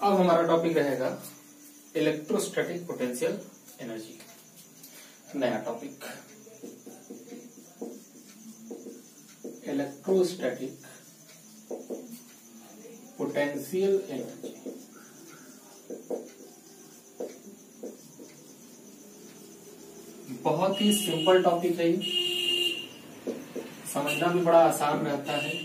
अब हमारा टॉपिक रहेगा इलेक्ट्रोस्टैटिक पोटेंशियल एनर्जी। नया टॉपिक इलेक्ट्रोस्टैटिक पोटेंशियल एनर्जी। बहुत ही सिंपल टॉपिक है, समझना भी बड़ा आसान रहता है,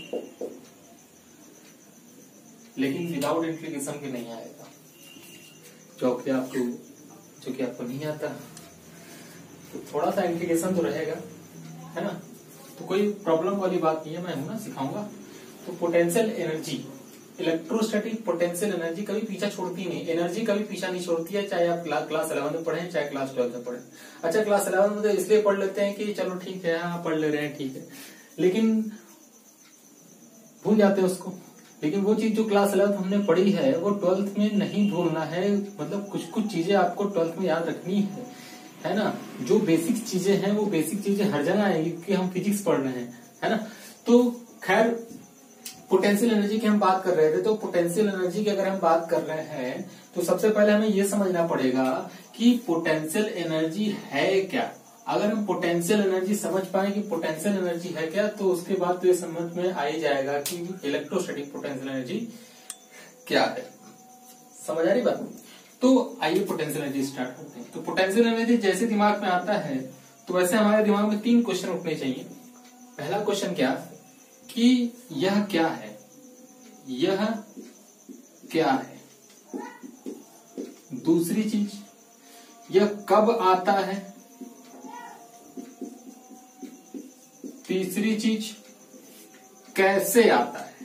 लेकिन विदाउट इंप्लीकेशन के नहीं आएगा। जो कि आपको नहीं आता तो थोड़ा सा इंप्लीकेशन तो रहेगा, है ना। तो कोई प्रॉब्लम वाली बात नहीं है, मैं हूं ना, सिखाऊंगा। तो potential energy, electrostatic potential energy कभी पीछा छोड़ती नहीं, एनर्जी कभी पीछा नहीं छोड़ती है, चाहे आप क्लास 11 में पढ़े चाहे क्लास 12 में पढ़े। अच्छा, क्लास 11 में तो इसलिए पढ़ लेते हैं कि चलो ठीक है, हाँ पढ़ ले रहे हैं, ठीक है, लेकिन भूल जाते हैं उसको। लेकिन वो चीज जो क्लास 11 हमने पढ़ी है वो 12th में नहीं भूलना है। मतलब कुछ चीजें आपको 12th में याद रखनी है ना। जो बेसिक चीजें हैं वो बेसिक चीजें हर जगह आएंगी, क्योंकि हम फिजिक्स पढ़ रहे हैं, है ना। तो खैर, पोटेंशियल एनर्जी की हम बात कर रहे थे, तो पोटेंशियल एनर्जी की अगर हम बात कर रहे हैं तो सबसे पहले हमें ये समझना पड़ेगा कि पोटेंशियल एनर्जी है क्या। अगर हम पोटेंशियल एनर्जी समझ पाए कि पोटेंशियल एनर्जी है क्या, तो उसके बाद तो ये समझ में आ ही जाएगा कि इलेक्ट्रोस्टैटिक पोटेंशियल एनर्जी क्या है। समझ आ रही बात। तो आइए पोटेंशियल एनर्जी स्टार्ट करते हैं। तो पोटेंशियल एनर्जी जैसे दिमाग में आता है तो वैसे हमारे दिमाग में 3 क्वेश्चन उठने चाहिए। पहला क्वेश्चन क्या कि यह क्या है, यह क्या है। दूसरी चीज, यह कब आता है। तीसरी चीज, कैसे आता है,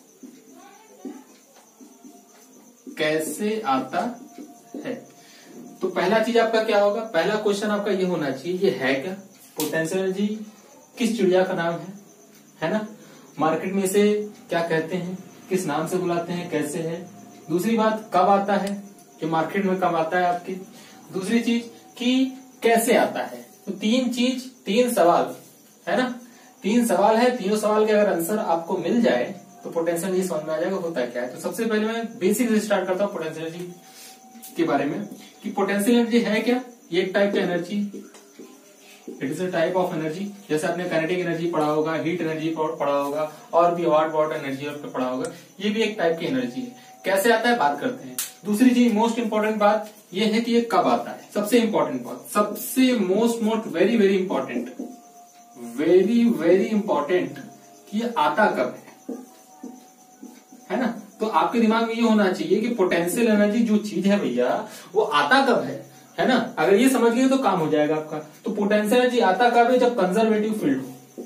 कैसे आता है। तो पहला चीज आपका क्या होगा, पहला क्वेश्चन आपका ये होना चाहिए, ये है क्या। पोटेंशियल एनर्जी किस चिड़िया का नाम है ना। मार्केट में इसे क्या कहते हैं, किस नाम से बुलाते हैं, कैसे है। दूसरी बात, कब आता है, कि मार्केट में कब आता है आपकी। दूसरी चीज कि कैसे आता है। तो 3 सवाल है ना, 3 सवाल है। तीनों सवाल के अगर आंसर आपको मिल जाए तो पोटेंशियल एनर्जी समझ में आ जाएगा होता क्या है। तो सबसे पहले मैं बेसिक से स्टार्ट करता हूँ पोटेंशियल एनर्जी के बारे में, कि पोटेंशियल एनर्जी है क्या। ये एक टाइप का energy, it is a type of energy. जैसे आपने काइनेटिक एनर्जी पढ़ा होगा, हीट एनर्जी पढ़ा होगा, और भी वाट एनर्जी पढ़ा होगा। ये भी एक टाइप की एनर्जी है। कैसे आता है बात करते हैं। दूसरी चीज, मोस्ट इंपॉर्टेंट बात ये है कि ये कब आता है। सबसे इंपॉर्टेंट बात, सबसे most very very important, very very important, कि ये आता कब है ना। तो आपके दिमाग में ये होना चाहिए कि पोटेंशियल एनर्जी जो चीज है भैया, वो आता कब है ना। अगर ये समझ गए तो काम हो जाएगा आपका। तो पोटेंशियल एनर्जी आता कब है, जब कंजर्वेटिव फील्ड हो।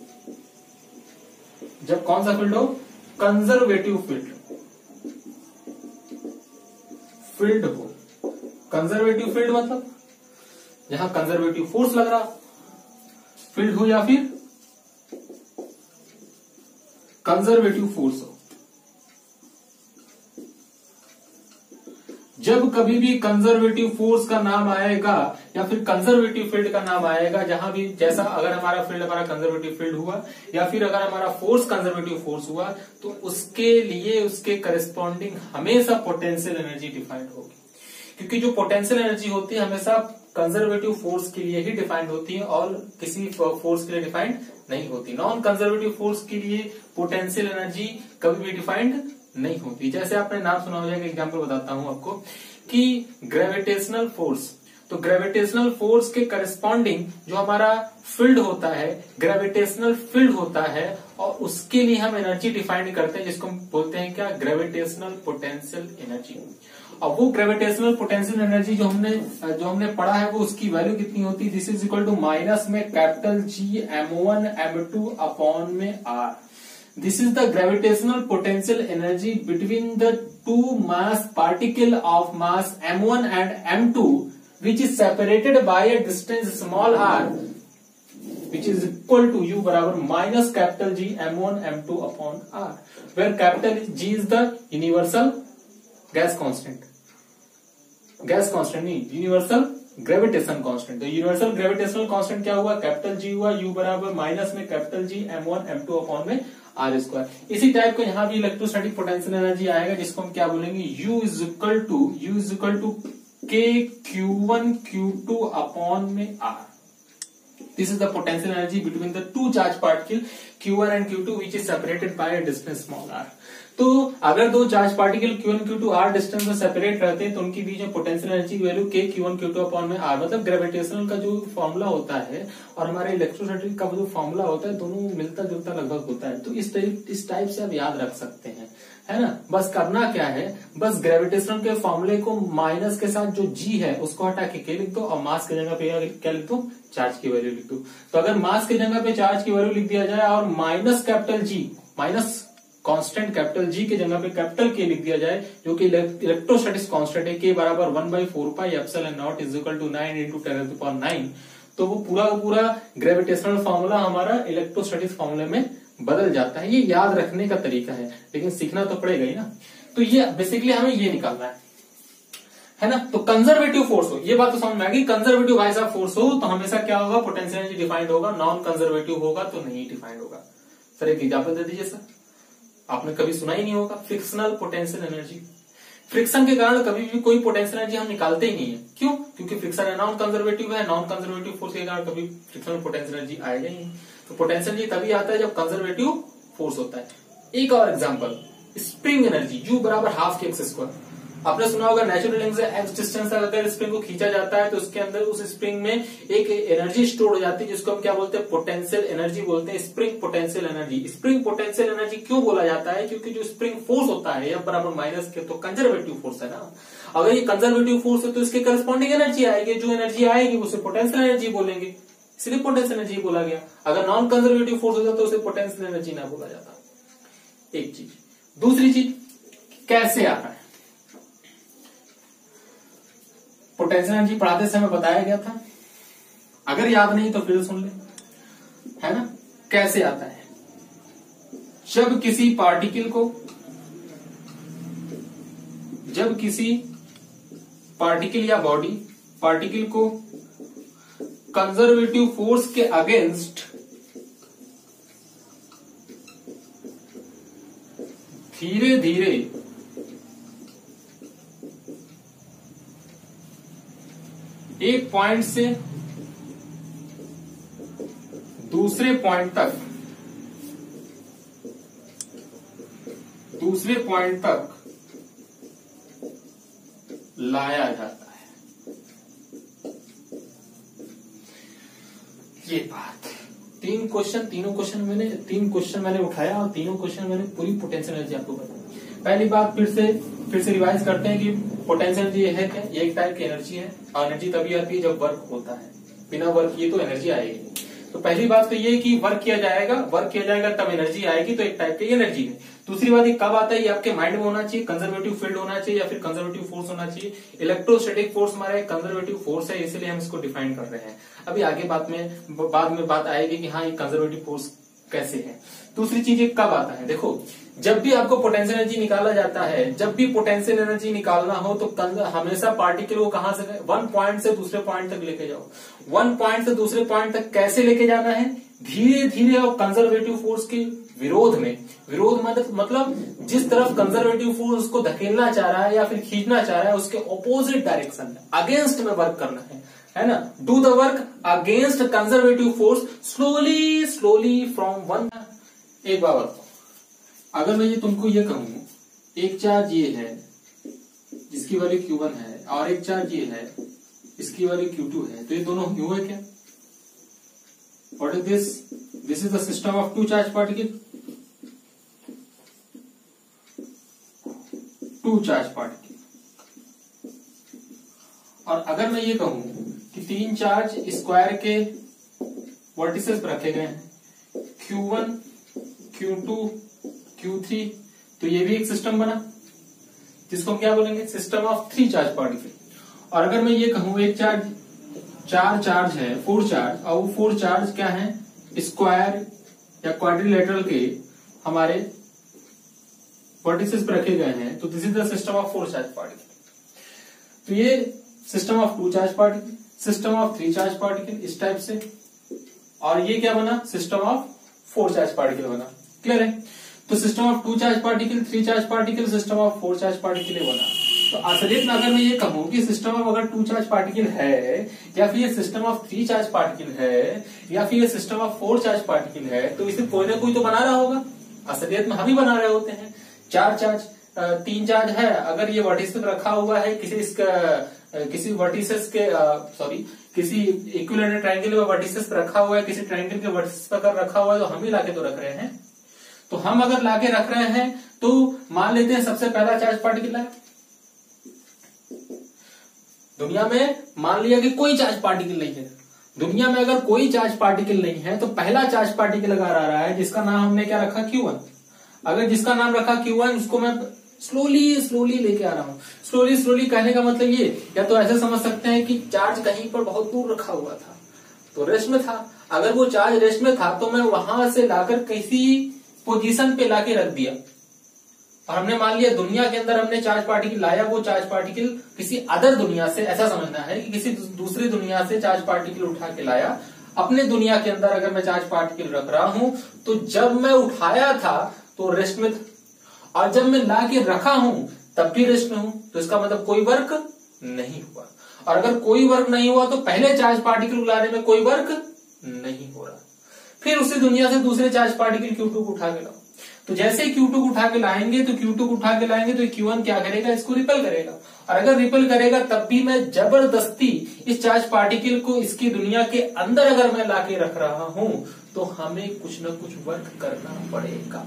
जब कौन सा फील्ड हो, कंजर्वेटिव फील्ड हो। कंजर्वेटिव फील्ड मतलब जहां कंजर्वेटिव फोर्स लग रहा फील्ड हो, या फिर कंजर्वेटिव फोर्स हो। जब कभी भी कंजर्वेटिव फोर्स का नाम आएगा या फिर कंजर्वेटिव फील्ड का नाम आएगा, जहां भी, जैसा अगर हमारा फील्ड हमारा कंजर्वेटिव फील्ड हुआ, या फिर अगर हमारा फोर्स कंजर्वेटिव फोर्स हुआ, तो उसके लिए उसके करस्पॉन्डिंग हमेशा पोटेंशियल एनर्जी डिफाइंड होगी। क्योंकि जो पोटेंशियल एनर्जी होती है हमेशा कंजर्वेटिव फोर्स के लिए ही डिफाइंड होती है, और किसी फोर्स के लिए डिफाइंड नहीं होती। नॉन कंजर्वेटिव फोर्स के लिए पोटेंशियल एनर्जी कभी भी डिफाइंड नहीं होती। जैसे आपने नाम सुना हो जाएगा, एग्जांपल बताता हूं आपको, कि ग्रेविटेशनल फोर्स। तो ग्रेविटेशनल फोर्स के करस्पॉन्डिंग जो हमारा फील्ड होता है, ग्रेविटेशनल फील्ड होता है, और उसके लिए हम एनर्जी डिफाइन करते हैं, जिसको हम बोलते हैं क्या, ग्रेविटेशनल पोटेंशियल एनर्जी। और वो ग्रेविटेशनल पोटेंशियल एनर्जी जो हमने पढ़ा है, वो उसकी वैल्यू कितनी होती है, this is equal to minus में capital G m1 m2 upon में R। This is the gravitational potential energy between the two mass particle of mass m1 and m2, which is separated by a distance small r, which is equal to U बराबर minus capital G m1 m2 upon R, where capital G is the universal gas constant, gas constant नहीं, universal gravitation constant. तो universal gravitational constant क्या हुआ, capital G हुआ, U बराबर minus में capital G m1 m2 upon में R square. इसी type का यहाँ भी इलेक्ट्रोस्टैटिक पोटेंशियल एनर्जी आएगा, जिसको हम क्या बोलेंगे, U is equal to K Q1 Q2 upon में R। This is the potential energy between the two charge particle Q1 and Q2 which is separated by a distance small r। तो अगर दो charge particle Q1 Q2 r distance में separate रहते हैं तो उनके बीच में पोटेंशियल एनर्जी की value K Q1 Q2 upon में r, मतलब ग्रेविटेशनल का जो फॉर्मूला होता है और हमारे इलेक्ट्रोस्टैटिक का जो फॉर्मूला होता है दोनों मिलता जुलता लगभग होता है। तो इस टाइप से आप याद रख सकते हैं, है ना। बस करना क्या है, बस ग्रेविटेशनल के फॉर्मूले को माइनस के साथ जो G है उसको हटा के K लिख दो और मास की जगह पे क्या लिख दो, चार्ज की वैल्यू लिख दो। तो अगर मास की जगह पे चार्ज की वैल्यू लिख दिया जाए और minus capital G, minus constant capital G की जगह पे कैपिटल K लिख दिया जाए, जो कि इलेक्ट्रोस्टैटिक कांस्टेंट है, K बराबर 1/4 pi epsilon naught is equal to 9 into 10⁹, तो वो पूरा का पूरा ग्रेविटेशनल फॉर्मूला हमारा इलेक्ट्रोस्टैटिक फॉर्मूले में बदल जाता है। ये याद रखने का तरीका है, लेकिन सीखना तो पड़ेगा ही ना। तो ये बेसिकली हमें ये निकालना है ना। तो कंजर्वेटिव फोर्स हो, ये बात तो समझ में आ गई। कंजर्वेटिव भाई साहब फोर्स हो तो हमेशा क्या होगा, पोटेंशियल एनर्जी डिफाइंड होगा। नॉन कंजर्वेटिव होगा तो नहीं डिफाइंड होगा। सर एक एग्जाम्पल दे दीजिए सर, आपने कभी सुना ही नहीं होगा, फ्रिक्शनल पोटेंशियल एनर्जी। फ्रिक्शन के कारण कभी भी कोई पोटेंशियल एनर्जी हम निकालते ही नहीं है। क्यों? क्योंकि फ्रिक्शन है नॉन कंजर्वेटिव है, नॉन कंजर्वेटिव फोर्स के कारण कभी फ्रिक्शनल पोटेंशियल एनर्जी आएगा ही नहीं। तो पोटेंशियल एनर्जी तभी आता है जब कंजर्वेटिव फोर्स होता है। एक और एग्जांपल, स्प्रिंग एनर्जी, U बराबर हाफ के एक्स स्क्वायर। आपने सुना होगा नेचुरल लिंक से एक्स डिस्टेंस तक अगर स्प्रिंग को खींचा जाता है तो उसके अंदर उस स्प्रिंग में एक एनर्जी स्टोर हो जाती है, जिसको हम क्या बोलते हैं, पोटेंशियल एनर्जी बोलते हैं, spring potential energy. Spring potential energy क्यों बोला जाता है? क्योंकि जो स्प्रिंग फोर्स होता है F बराबर माइनस के, तो कंजर्वेटिव फोर्स है ना। अगर ये कंजर्वेटिव फोर्स है तो इसके करस्पॉन्डिंग एनर्जी आएगी, जो एनर्जी आएगी उसे पोटेंशियल एनर्जी बोलेंगे, इसलिए पोटेंशियल एनर्जी बोला गया। अगर नॉन कंजर्वेटिव फोर्स होता तो उसे पोटेंशियल एनर्जी ना बोला जाता। एक चीज। दूसरी चीज, कैसे आता है पोटेंशियल एनर्जी, पढ़ाते समय बताया गया था, अगर याद नहीं तो फिर सुन ले, है ना। कैसे आता है? जब किसी पार्टिकल या बॉडी पार्टिकल को कंजर्वेटिव फोर्स के अगेंस्ट धीरे धीरे एक पॉइंट से दूसरे पॉइंट तक लाया जाता है। ये बात, तीन क्वेश्चन मैंने उठाया और तीनों क्वेश्चन मैंने पूरी पोटेंशियल एनर्जी आपको बताई। पहली बात फिर से रिवाइज करते हैं कि पोटेंशियल एनर्जी है क्या? ये एक टाइप की एनर्जी है और एनर्जी तभी आती है जब वर्क होता है, बिना वर्क किए तो एनर्जी आएगी। तो पहली बात तो ये कि वर्क किया जाएगा तब एनर्जी आएगी, तो एक टाइप की एनर्जी है। दूसरी बात ये कब आता है, ये आपके माइंड में होना चाहिए, कंजर्वेटिव फील्ड होना चाहिए या फिर कंजर्वेटिव फोर्स होना चाहिए। इलेक्ट्रोस्टैटिक फोर्स हमारा एक कंजर्वेटिव फोर्स है, इसलिए हम इसको डिफाइन कर रहे हैं। अभी आगे बाद में बात आएगी कि हाँ ये कंजर्वेटिव फोर्स कैसे है। दूसरी चीज ये कब आता है, देखो जब भी आपको पोटेंशियल एनर्जी निकाला जाता है, जब भी पोटेंशियल एनर्जी निकालना हो तो हमेशा पार्टिकल को कहां से, वन पॉइंट से दूसरे पॉइंट तक लेके जाओ। वन पॉइंट से दूसरे पॉइंट तक कैसे लेके जाना है? धीरे धीरे और कंजर्वेटिव फोर्स के विरोध में। विरोध मतलब जिस तरफ कंजर्वेटिव फोर्स को धकेलना चाह रहा है या फिर खींचना चाह रहा है उसके ऑपोजिट डायरेक्शन में, अगेंस्ट में वर्क करना है ना। Do the work against conservative force slowly from one. एक बात बताओ, अगर मैं ये तुमको ये कहूं, एक चार्ज ये है जिसकी वैल्यू Q1 है और एक चार्ज ये है इसकी वैल्यू Q2 है, तो ये दोनों Q है क्या? What is this? This is the system of two charge particle. Two charge particle. और अगर मैं ये कहूं कि तीन चार्ज स्क्वायर के वर्टिसेस पर रखे गए हैं, Q1, Q2, Q3, तो ये भी एक सिस्टम बना जिसको हम क्या बोलेंगे, system of three charge particle. और अगर मैं ये कहूं एक चार चार्ज है, फोर चार्ज, और वो फोर चार्ज क्या है, स्क्वायर या क्वाड्रिलेटरल के हमारे वर्टिसेस पर रखे गए हैं, तो this is the system of four charge particle. तो ये system of two charge particle, system of three charge particle, इस टाइप से। और ये क्या बना, system of four charge particle बना। क्लियर है? तो system of 2 charge particle, 3 charge particle, system of 4 charge particle बना। तो असलियत में अगर मैं ये कहूं कि सिस्टम ऑफ अगर 2 चार्ज पार्टिकल है, या फिर ये सिस्टम ऑफ 3 चार्ज पार्टिकल है, या फिर ये सिस्टम ऑफ 4 चार्ज पार्टिकल है, तो इसे कोई ना कोई तो बना रहा होगा। असलियत में हम ही बना रहे होते हैं। 4 चार्ज 3 चार्ज है, अगर ये वर्टिसेस पे रखा हुआ है किसी वर्टिसेस के किसी इक्विलेटरल ट्रायंगल में वर्टिसेस पे रखा हुआ है, किसी ट्रायंगल के वर्टिसेस पे अगर रखा हुआ है, तो हम ही लाके तो रख रहे हैं। तो हम अगर लाके रख रहे हैं तो मान लेते हैं सबसे पहला चार्ज पार्टिकल है दुनिया में, मान लिया कि कोई चार्ज पार्टिकल नहीं है दुनिया में। अगर कोई चार्ज पार्टिकल नहीं है तो पहला चार्ज पार्टिकल अगर आ रहा है जिसका नाम हमने क्या रखा, Q1। अगर जिसका नाम रखा Q1, उसको मैं स्लोली लेके आ रहा हूं। स्लोली कहने का मतलब ये, या तो ऐसे समझ सकते हैं कि चार्ज कहीं पर बहुत दूर रखा हुआ था तो रेस्ट में था। अगर वो चार्ज रेस्ट में था तो मैं वहां से लाकर किसी पोजीशन पे लाके रख दिया, और हमने मान लिया दुनिया के अंदर हमने चार्ज पार्टिकल लाया। वो चार्ज पार्टिकल किसी अदर दुनिया से, ऐसा समझना है कि किसी दूसरी दुनिया से चार्ज पार्टिकल उठा के लाया। अपने दुनिया के अंदर अगर मैं चार्ज पार्टिकल रख रहा हूं तो जब मैं उठाया था तो रेस्ट में था, और जब मैं ला के रखा हूं तब भी रेस्ट में हूं। तो इसका मतलब कोई वर्क नहीं हुआ। और अगर कोई वर्क नहीं हुआ तो पहले चार्ज पार्टिकल लाने में कोई वर्क नहीं हो रहा। फिर उसी दुनिया से दूसरे चार्ज पार्टिकल Q2 को उठा के लाओ। तो जैसे Q2 को उठा के लाएंगे तो Q1 क्या करेगा, इसको रिपेल करेगा। और अगर रिपेल करेगा तब भी मैं जबरदस्ती इस चार्ज पार्टिकल को इसकी दुनिया के अंदर अगर मैं लाके रख रहा हूं तो हमें कुछ न कुछ वर्क करना पड़ेगा।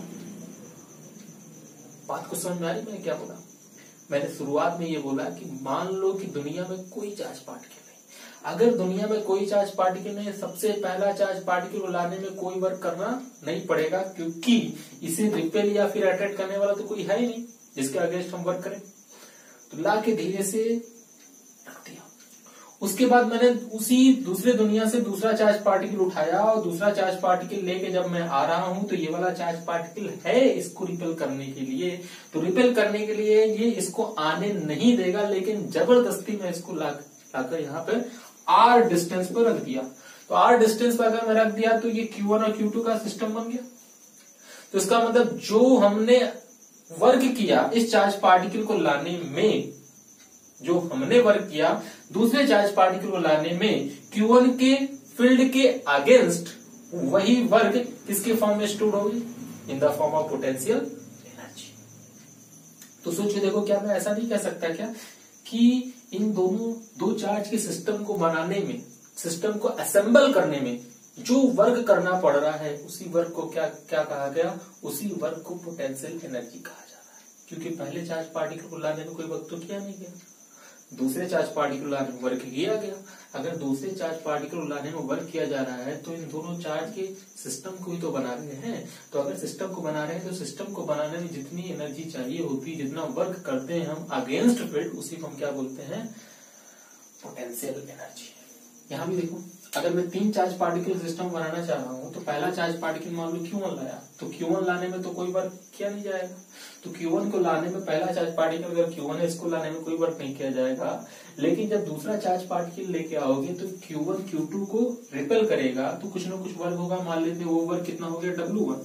बात को समझ में आ रही मैंने क्या बोला? मैंने शुरुआत में ये बोला कि मान लो कि दुनिया में कोई चार्ज पार्टिकल नहीं। अगर दुनिया में कोई चार्ज पार्टिकल नहीं, सबसे पहला चार्ज पार्टिकल को लाने में कोई वर्क करना नहीं पड़ेगा, क्योंकि इसे रिपेल या फिर अट्रैक्ट करने वाला तो कोई है ही नहीं जिसके अगेंस्ट हम वर्क करें। तो ला के धीरे से रख दिया। उसके बाद मैंने उसी दूसरे दुनिया से दूसरा चार्ज पार्टिकल उठाया, और दूसरा चार्ज पार्टिकल लेके जब मैं आ रहा हूं तो ये वाला चार्ज पार्टिकल है इसको रिपेल करने के लिए। तो रिपेल करने के लिए ये इसको आने नहीं देगा, लेकिन जबरदस्ती मैं इसको लाकर यहाँ पे R डिस्टेंस पर रख दिया। तो R डिस्टेंस पर अगर मैं रख दिया तो ये Q1 और Q2 का सिस्टम बन गया। तो इसका मतलब जो हमने वर्क किया इस चार्ज पार्टिकल को लाने में, जो हमने वर्क किया दूसरे चार्ज पार्टिकल को लाने में Q1 के फील्ड के अगेंस्ट, वही वर्क किसके फॉर्म में स्टोर होगी, in the form of potential energy. तो सोचिए, देखो क्या मैं ऐसा नहीं कह सकता क्या कि इन दो चार्ज के सिस्टम को बनाने में, सिस्टम को असेंबल करने में जो वर्क करना पड़ रहा है उसी वर्क को क्या कहा गया, उसी वर्क को पोटेंशियल एनर्जी कहा जा रहा है। क्योंकि पहले चार्ज पार्टिकल को लाने में कोई वर्क तो किया नहीं गया, दूसरे चार्ज पार्टिकल लाने में वर्क किया गया। अगर दूसरे चार्ज पार्टिकल लाने में वर्क किया जा रहा है तो इन दोनों चार्ज के सिस्टम को ही तो बना रहे हैं। तो अगर सिस्टम को बना रहे हैं तो सिस्टम को बनाने में जितनी एनर्जी चाहिए होती है, जितना वर्क करते हैं हम अगेंस्ट फील्ड, उसी को हम क्या बोलते हैं, पोटेंशियल एनर्जी। यहाँ भी देखो, अगर मैं 3 चार्ज पार्टिकल सिस्टम बनाना चाह रहा हूं तो पहला चार्ज पार्टिकल मान लो Q1 लाया, तो Q1 लाने में तो कोई वर्क किया नहीं जाएगा। तो Q1 को लाने में पहला चार्ज पार्टिकल अगर Q1 है, इसको लाने में कोई वर्क नहीं किया जाएगा। लेकिन जब दूसरा चार्ज पार्टिकल लेके आओगे तो Q1 Q2 को रिपेल करेगा, तो कुछ ना कुछ वर्क होगा। मान लेते वो वर्क कितना हो गया, W1।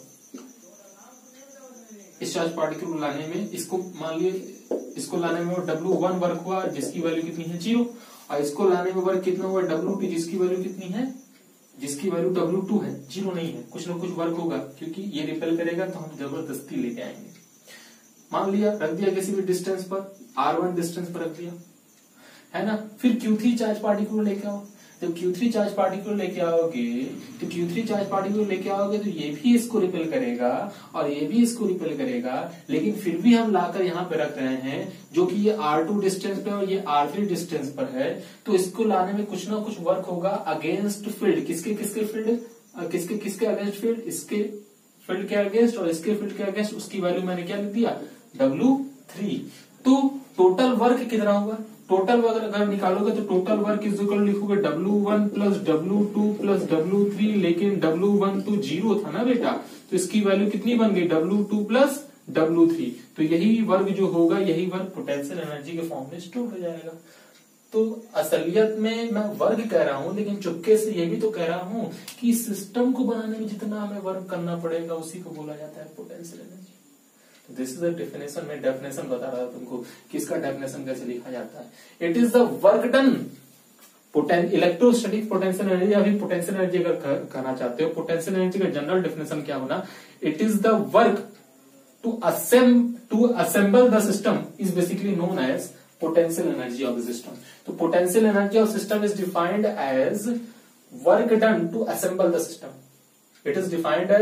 इस चार्ज पार्टिकल को लाने में, इसको मान लिया इसको लाने में W1 वर्क हुआ, जिसकी वैल्यू कितनी है 0। और इसको लाने में वर्क कितना हुआ, W2, जिसकी वैल्यू कितनी है, जिसकी वैल्यू W2 है, 0 नहीं है। कुछ ना कुछ वर्क होगा, क्योंकि ये रिपेल करेगा तो हम जबरदस्ती लेके आएंगे। मान लिया रख दिया किसी भी डिस्टेंस पर, R1 डिस्टेंस पर रख दिया, है ना। फिर Q3 चार्ज पार्टिकल को लेके आओ। जब Q3 चार्ज पार्टिकल लेके आओगे तो Q3 चार्ज पार्टिकल लेके आओगे तो ये भी इसको रिपेल करेगा और ये भी इसको रिपेल करेगा। लेकिन फिर भी हम लाकर यहाँ पे रख रहे हैं, जो कि ये R2 डिस्टेंस पे और ये R3 डिस्टेंस पर है। तो इसको लाने में कुछ ना कुछ वर्क होगा अगेंस्ट फील्ड। किसके फील्ड, किसके अगेंस्ट फील्ड, इसके फील्ड के अगेंस्ट और इसके फील्ड के अगेंस्ट। उसकी वैल्यू मैंने क्या लिख दिया, W3। तो टोटल वर्क कितना होगा, टोटल वर्क अगर निकालोगे तो टोटल वर्क इज इक्वल लिखोगे W1 plus W2 plus W3। लेकिन W1 तो 0 था ना बेटा, तो इसकी वैल्यू कितनी बन गई, W2 प्लस W3। तो यही वर्क जो होगा, यही वर्क पोटेंशियल एनर्जी के फॉर्म में स्टोर हो जाएगा। तो असलियत में मैं वर्क कह रहा हूं, लेकिन चुपके से ये भी तो कह रहा हूं कि सिस्टम को बनाने में जितना हमें वर्क करना पड़ेगा उसी को बोला जाता है potential energy. This is the definition. मैं डेफिनेशन बता रहा था तुमको कि इसका डेफिनेशन कैसे लिखा जाता है। It is the work done, electrostatic potential energy या फिर पोटेंशियल एनर्जी अगर कहना चाहते हो, पोटेंशियल एनर्जी का जनरल डेफिनेशन क्या होना, it is the work to assemble the system is basically known as potential energy of the system. So potential energy of system is defined as work done to assemble the system. It is defined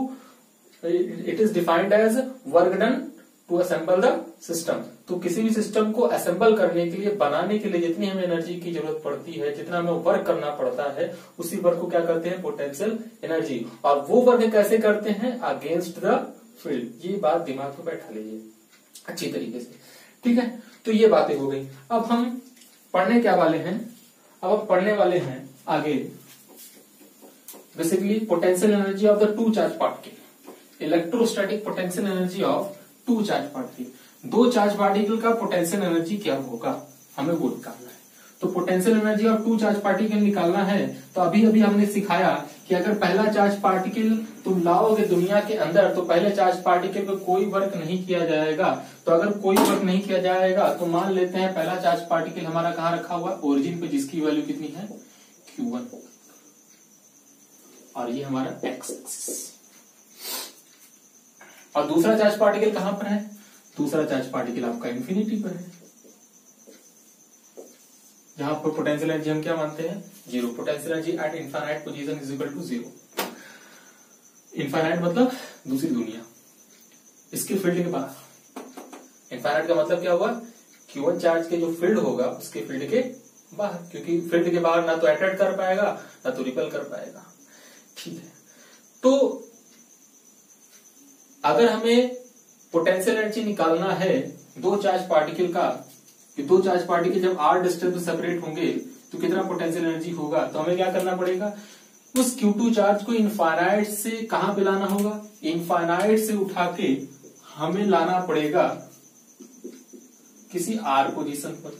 as work done to assemble the system. तो किसी भी system को assemble करने के लिए, बनाने के लिए जितनी हमें एनर्जी की जरूरत पड़ती है, जितना हमें वर्क करना पड़ता है, उसी वर्क को क्या करते हैं, पोटेंशियल एनर्जी। और वो वर्क कैसे करते हैं, अगेंस्ट द फील्ड। ये बात दिमाग में बैठा लीजिए अच्छी तरीके से, ठीक है। तो ये बातें हो गई। अब हम पढ़ने क्या वाले हैं, अब हम पढ़ने वाले हैं आगे basically potential energy of the two charge particle, electrostatic potential energy of two charge particle. दो चार्ज पार्टिकल का पोटेंशियल एनर्जी क्या होगा, हमें वो निकालना है। तो potential energy of two charge particle निकालना है तो अभी अभी हमने सिखाया कि अगर पहला चार्ज पार्टिकल तुम लाओगे दुनिया के अंदर तो पहले चार्ज पार्टिकल पे कोई वर्क नहीं किया जाएगा। तो अगर कोई वर्क नहीं किया जाएगा तो मान लेते हैं पहला चार्ज पार्टिकल हमारा कहाँ रखा हुआ है, ओरिजिन पे, जिसकी वैल्यू कितनी है, Q1, और ये हमारा एक्स एक्सिस। और दूसरा चार्ज पार्टिकल कहां पर है, दूसरा चार्ज पार्टिकल आपका इन्फिनिटी पर है, जहां पर पोटेंशियल एनर्जी हम क्या मानते हैं, zero. Potential energy at infinite position is equal to zero. Infinite मतलब दूसरी दुनिया, इसके फील्ड के बाहर। इनफाइनाइट का मतलब क्या हुआ, Q1 चार्ज के जो फील्ड होगा उसके फील्ड के बाहर, क्योंकि फील्ड के बाहर ना तो अट्रैक्ट कर पाएगा ना तो रिपेल कर पाएगा, ठीक है। तो अगर हमें पोटेंशियल एनर्जी निकालना है दो चार्ज पार्टिकल का, कि दो चार्ज पार्टिकल जब r डिस्टेंस पे सेपरेट होंगे तो कितना पोटेंशियल एनर्जी होगा, तो हमें क्या करना पड़ेगा, उस Q2 चार्ज को इनफाइनाइट से कहां पे लाना होगा, इनफाइनाइट से उठा के हमें लाना पड़ेगा किसी r पोजीशन पर।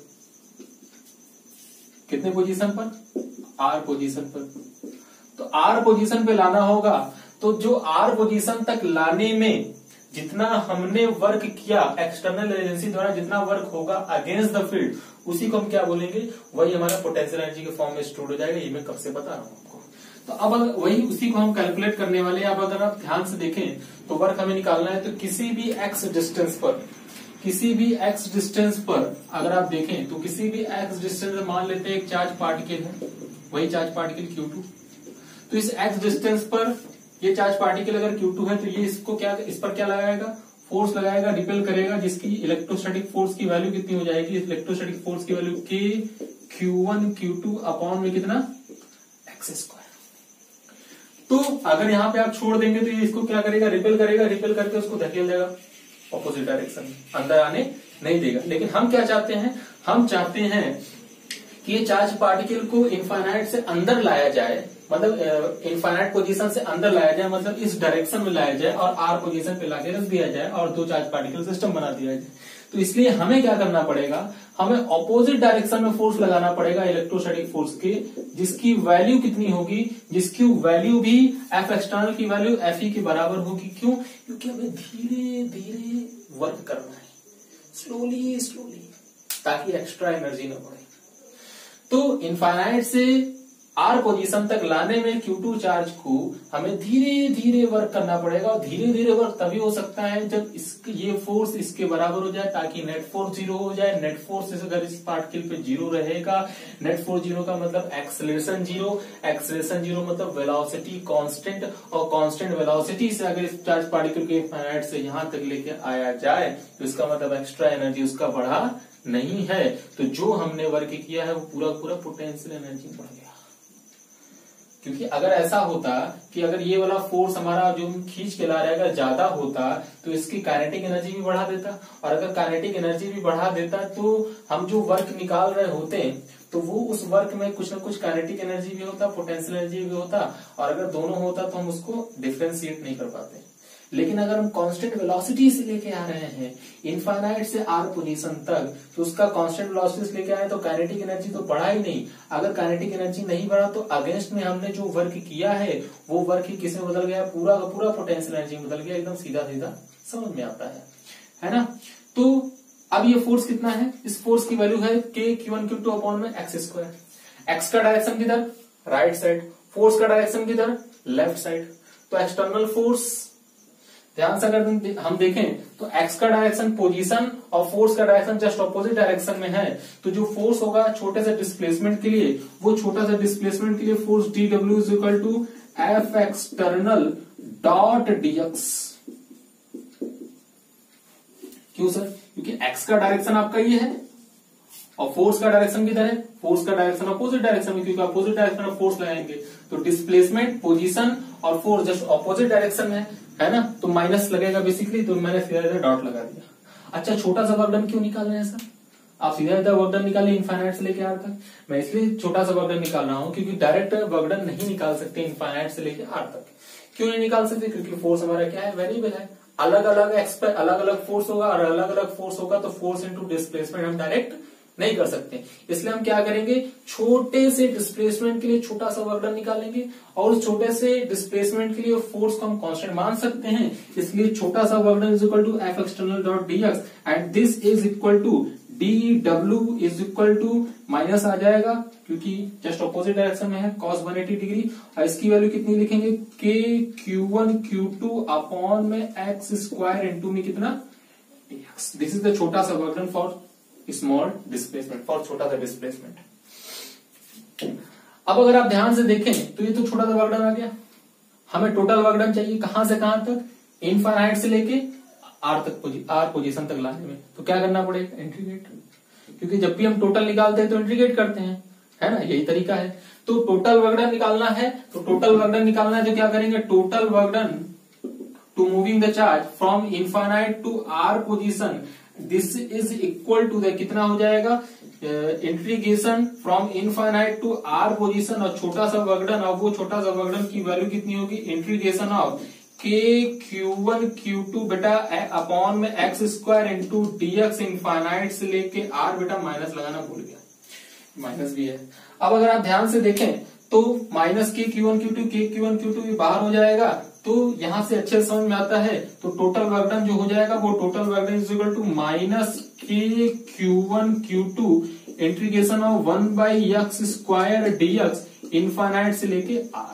कितने पोजीशन पर, r पोजीशन पर। तो r पोजीशन पे लाना होगा, तो जो r पोजीशन तक लाने में जितना हमने वर्क किया, एक्सटर्नल एजेंसी द्वारा जितना वर्क होगा अगेंस्ट द फील्ड, उसी को हम क्या बोलेंगे, वही हमारा पोटेंशियल एनर्जी के फॉर्म में स्टोर हो जाएगा। ये मैं कब से बता रहा हूं आपको। तो अब वही उसी को हम कैलकुलेट करने वाले हैं। अब अगर आप ध्यान से देखें तो वर्क हमें निकालना है, तो किसी भी एक्स डिस्टेंस पर, किसी भी एक्स डिस्टेंस पर अगर आप देखें तो किसी भी एक्स डिस्टेंस पर मान लेते हैं एक चार्ज पार्टिकल है, वही चार्ज पार्टिकल Q2। तो इस एक्स डिस्टेंस पर ये चार्ज पार्टिकल अगर Q2 है तो ये इसको क्या, इस पर क्या लगाएगा, फोर्स लगाएगा, रिपेल करेगा, जिसकी इलेक्ट्रोस्टैटिक फोर्स की वैल्यू कितनी हो जाएगी, इलेक्ट्रोस्टैटिक फोर्स की value K Q1 Q2 upon में कितना, एक्स स्क्वायर। तो अगर यहाँ पे आप छोड़ देंगे तो ये इसको क्या करेगा, रिपेल करेगा, रिपेल करके उसको धकेल देगा ऑपोजिट डायरेक्शन में, अंदर आने नहीं देगा। लेकिन हम क्या चाहते हैं, हम चाहते हैं कि ये चार्ज पार्टिकल को इनफाइनाइट से अंदर लाया जाए, मतलब इनफाइनाइट पोजीशन से अंदर लाया जाए, मतलब इस डायरेक्शन में लाया जाए और r पोजीशन पे लाके रख दिया जाए और दो चार्ज पार्टिकल सिस्टम बना दिया जाए। तो इसलिए हमें क्या करना पड़ेगा, हमें ऑपोजिट डायरेक्शन में फोर्स लगाना पड़ेगा इलेक्ट्रोस्टैटिक फोर्स के, जिसकी वैल्यू कितनी होगी, जिसकी वैल्यू भी F एक्सटर्नल की वैल्यू Fe के बराबर होगी। क्यों, क्योंकि हमें धीरे धीरे वर्क करना है, स्लोली स्लोली, ताकि एक्स्ट्रा एनर्जी न बढ़े। तो इनफाइनाइट से R पोजीशन तक लाने में Q2 चार्ज को हमें धीरे धीरे वर्क करना पड़ेगा, और धीरे धीरे वर्क तभी हो सकता है जब ये फोर्स इसके बराबर हो जाए, ताकि नेट फोर्स जीरो हो जाए। नेट फोर्स अगर इस पार्टिकल पे जीरो रहेगा, नेट फोर्स जीरो का मतलब एक्सेलरेशन जीरो, एक्सेलरेशन जीरो मतलब वेलोसिटी कांस्टेंट, और कांस्टेंट वेलोसिटी से अगर इस चार्ज पार्टिकल के इनफाइनाइट से यहां तक लेके आया जाए तो इसका मतलब एक्स्ट्रा एनर्जी उसका बढ़ा नहीं है। तो जो हमने वर्क किया है वो पूरा पूरा पोटेंशियल एनर्जी बढ़ गया। क्योंकि अगर ऐसा होता कि अगर ये वाला फोर्स हमारा जो खींच के ला रहेगा ज्यादा होता तो इसकी काइनेटिक एनर्जी भी बढ़ा देता, और अगर काइनेटिक एनर्जी भी बढ़ा देता तो हम जो वर्क निकाल रहे होते तो वो उस वर्क में कुछ ना कुछ काइनेटिक एनर्जी भी होता, पोटेंशियल एनर्जी भी होता, और अगर दोनों होता तो हम उसको डिफरेंशिएट नहीं कर पाते। लेकिन अगर हम कांस्टेंट वेलोसिटी से लेके आ रहे हैं इनफाइनाइट से आर पोजीशन तक, तो उसका कांस्टेंट वेलोसिटी से लेके आए तो काइनेटिक एनर्जी तो बढ़ा ही नहीं। अगर काइनेटिक एनर्जी नहीं बढ़ा तो अगेंस्ट में हमने जो वर्क किया है वो वर्क ही किसमें बदल गया, पूरा का पूरा पोटेंशियल एनर्जी में बदल गया। एकदम सीधा सीधा समझ में आता है ना। तो अब ये फोर्स कितना है, इस फोर्स की वैल्यू है के Q1 Q2 अपॉन में एक्स स्क्वायर। एक्स का डायरेक्शन किधर, राइट साइड, फोर्स का डायरेक्शन किधर, लेफ्ट साइड। तो एक्सटर्नल फोर्स ध्यान से अगर हम देखें तो एक्स का डायरेक्शन पोजीशन और फोर्स का डायरेक्शन जस्ट ऑपोजिट डायरेक्शन में है। तो जो फोर्स होगा छोटे से डिस्प्लेसमेंट के लिए, वो छोटा सा डिस्प्लेसमेंट के लिए force DW is equal to F external dot dx। क्यों सर, क्योंकि एक्स का डायरेक्शन आपका ये है और फोर्स का डायरेक्शन किधर है, फोर्स का डायरेक्शन अपोजिट डायरेक्शन में, क्योंकि अपोजिट डायरेक्शन में फोर्स लगाएंगे तो डिस्प्लेसमेंट, पोजीशन और फोर्स जस्ट अपोजिट डायरेक्शन में है ना, तो माइनस लगेगा बेसिकली। तो मैंने सीधा सीधा डॉट लगा दिया। अच्छा, छोटा सा वर्क डन क्यों निकाल रहे हैं सर, आप सीधा सीधा वर्क डन निकालिए इनफाइनाइट से लेके आर तक। मैं इसलिए छोटा सा वर्क डन निकाल रहा हूं क्योंकि डायरेक्ट वर्क डन नहीं निकाल सकते इनफाइनाइट से लेके आर तक। क्यों नहीं निकाल सकते, क्योंकि फोर्स हमारा क्या है, वेरिएबल है। अलग अलग फोर्स होगा और अलग अलग फोर्स होगा तो फोर्स इंटू डिस्प्लेसमेंट हम डायरेक्ट नहीं कर सकते। इसलिए हम क्या करेंगे, छोटे से डिस्प्लेसमेंट के लिए छोटा सा वर्क डन निकालेंगे और उस छोटे से डिस्प्लेसमेंट के लिए फोर्स को हम कांस्टेंट मान सकते हैं। इसलिए छोटा सा work done is equal to F external dot dx and this is equal to dw is equal to minus आ जाएगा क्योंकि जस्ट ऑपोजिट डायरेक्शन में है cos 180 डिग्री। और इसकी वैल्यू कितनी लिखेंगे, k Q1 Q2 अपॉन में एक्स स्क्वायर इंटू में कितना dx। दिस इज द छोटा सा work done for small displacement, for छोटा सा डिस्प्लेसमेंट। अब अगर आप ध्यान से देखें तो ये तो छोटा सा वर्क डन आ गया। हमें टोटल वर्क डन चाहिए कहां से कहां तक, इनफाइनाइट से लेके आर तक, आर पोजीशन तक लाने में। तो क्या करना पड़ेगा, इंटीग्रेट, क्योंकि जब भी हम टोटल निकालते हैं तो इंटीग्रेट करते हैं, है ना, यही तरीका है। तो टोटल वर्क डन निकालना है, तो टोटल वर्क डन निकालना है तो क्या करेंगे, total work done to moving the charge from infinite to R position, this is equal to the कितना हो जाएगा, integration from infinite to R position और छोटा सा वर्क डन, और वो छोटा सा वर्क डन की वैल्यू कितनी होगी, इंटीग्रेशन ऑफ के Q1 Q2 बेटा अपॉन में x square into dx infinite से लेके आर, बेटा माइनस लगाना भूल गया, माइनस भी है। अब अगर आप ध्यान से देखें तो माइनस के Q1 Q2 भी बाहर हो जाएगा, तो यहां से अच्छे समझ में आता है। तो टोटल वर्क डन जो हो जाएगा वो total work done is equal to minus k Q1 Q2 integration of 1/x square dx infinite से लेके आर।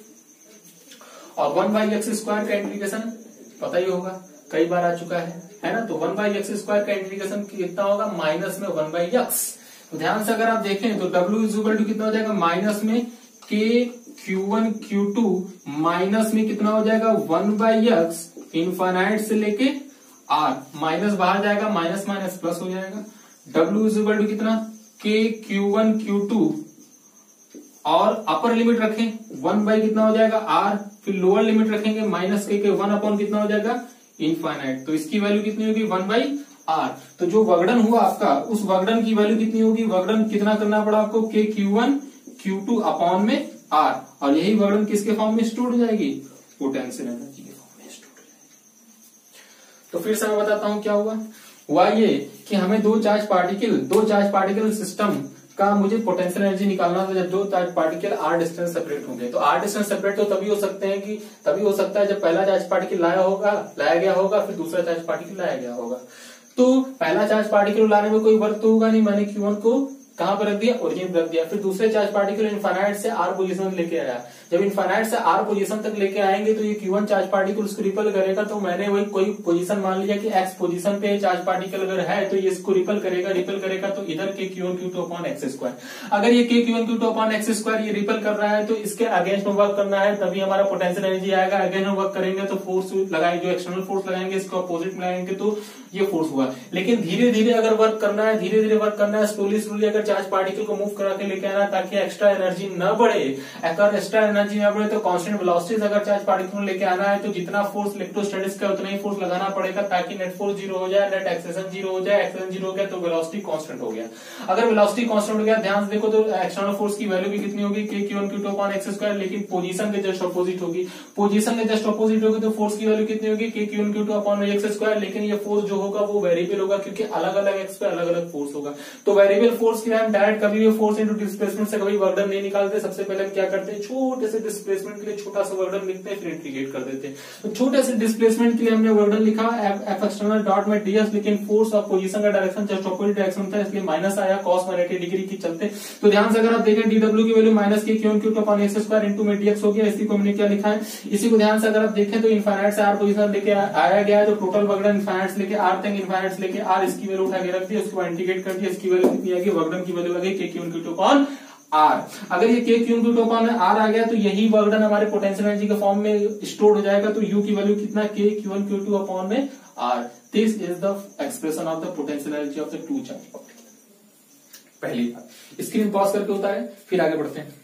और 1/x स्क्वायर का इंटीग्रेशन पता ही होगा, कई बार आ चुका है ना। तो 1/x स्क्वायर का इंटीग्रेशन कितना होगा, माइनस में 1/x। तो ध्यान से अगर आप देखें तो w इज इक्वल टू कितना हो जाएगा, माइनस में k Q1 Q2 माइनस में कितना हो जाएगा 1/x इनफाइनाइट से लेके r, माइनस बाहर जाएगा, माइनस माइनस प्लस हो जाएगा। w इज इक्वल टू कितना k Q1 Q2 और अपर लिमिट रखें 1 कितना हो जाएगा r, फिर लोअर लिमिट रखेंगे माइनस के 1 अपॉन कितना हो जाएगा इनफाइनाइट। तो इसकी वैल्यू कितनी होगी 1/r। तो जो वर्कडन हुआ आपका उस वर्कडन की वैल्यू कितनी होगी, वर्कडन कितना करना पड़ा आपको के Q1 Q2 अपॉन में r, और यही वर्कडन किसके फॉर्म में स्टोर हो जाएगी, पोटेंशियल एनर्जी के फॉर्म में स्टोर हो जाएगी। तो फिर से मैं बताता हूं क्या हुआ ये कि हमें दो चार्ज पार्टिकल सिस्टम का मुझे पोटेंशियल एनर्जी निकालना था जब दो charge particle R distance separate होंगे। तो आर डिस्टेंस सेपरेट तो तभी हो सकता है जब पहला चार्ज पार्टिकल लाया गया होगा फिर दूसरा चार्ज पार्टिकल लाया गया होगा। तो पहला चार्ज पार्टिकल लाने में कोई वर्क तो होगा नहीं, मैंने Q1 को कहां पर रख दिया, ओरिजिन पर रख दिया। फिर दूसरे चार्ज पार्टिकल इनफाइनाइट से आर पोजीशन लेके आया। जब इनफाइनाइट से आर पोजीशन तक लेके आएंगे तो ये Q1 चार्ज पार्टिकल उसको रिपल करेगा। तो मैंने वही कोई पोजीशन मान लिया कि एक्स पोजीशन पे चार्ज पार्टिकल अगर है तो ये इसको रिपल करेगा तो इधर के Q1 Q2 upon x square. अगर ये k Q1 Q2 upon x square ये रिपल कर रहा है तो इसके अगेंस्ट में वर्क करना है, तभी हमारा पोटेंशियल एनर्जी आएगा। अगेंस्ट में वर्क करेंगे तो फोर्स लगाएंगे, जो एक्सटर्नल फोर्स लगाएंगे इसको अपोजिट में लगाएंगे तो ये फोर्स हुआ। लेकिन धीरे धीरे अगर वर्क करना है, स्लोली अगर चार्ज पार्टिकल को मूव करा के लेके आना ताकि एक्स्ट्रा एनर्जी न बढ़े। अगर एक्स्ट्रा एनर्जी में पड़े तो कांस्टेंट वेलोसिटीज अगर चार्ज पार्टिकल लेके आना है तो जितना फोर्स इलेक्ट्रोस्टैटिक्स का उतना ही फोर्स लगाना पड़ेगा ताकि नेट फोर्स जीरो हो जाए, नेट एक्सेलरेशन जीरो हो जाए। एक्सेलरेशन जीरो हो गया तो वेलोसिटी कांस्टेंट हो गया। अगर वेलोसिटी कांस्टेंट हो गया, ध्यान से देखो तो एक्सटर्नल फोर्स की वैल्यू भी कितनी होगी, k Q one Q two upon x square, लेकिन पोजीशन के जस्ट अपोजिट होगी। पोजीशन के जस्ट अपोजिट होगी तो फोर्स की वैल्यू कितनी होगी, k Q one Q two upon x square, लेकिन ये फोर्स जो होगा वो वेरिएबल होगा क्योंकि अलग अलग एक्स पे अलग अलग फोर्स होगा। तो वेरिएबल फोर्स के लिए हम डायरेक्ट कभी भी फोर्स इंटू डिस्प्लेसमेंट से कभी वर्क डन नहीं निकालते। सबसे पहले हम क्या करते हैं, छोटे से डिस्प्लेसमेंट के लिए छोटा सा वर्क डन लिखते हैं, फिर इंटीग्रेट कर देते हैं। तो छोटे से डिस्प्लेसमेंट के लिए हमने वर्क डन लिखा एफ एक्सटर्नल डॉट में डीएस, लेकिन फोर्स और पोजीशन का डायरेक्शन जस्ट अपोजिट डायरेक्शन था इसलिए माइनस आया cos 180 डिग्री की चलते। तो ध्यान से अगर आप देखें डीडब्ल्यू की value minus k q q two upon x square into में डीएक्स हो गया। इसी को हमने क्या लिखा है, इसी को ध्यान से अगर आप देखें तो इनफाइनाइट से आर पोजीशन लेके आया गया है, तो टोटल वर्क डन इनफाइनाइट से लेके आर तक, इनफाइनाइट से लेके आर इसकी वैल्यू उठा के रख दी, उसके बाद इंटीग्रेट कर दिया। इसकी वैल्यू कितनी आएगी, वर्क डन की वैल्यू आ गई k q two upon R. अगर ये k q two upon R आ गया तो यही वर्क डन हमारे पोटेंशियल एनर्जी के फॉर्म में स्टोर हो जाएगा। तो यू की वैल्यू कितना, के क्यू टू अपॉन में R. This is the expression of the potential energy of the two charge particle. पहली बात, स्क्रीन पॉज करके उतारे फिर आगे बढ़ते हैं।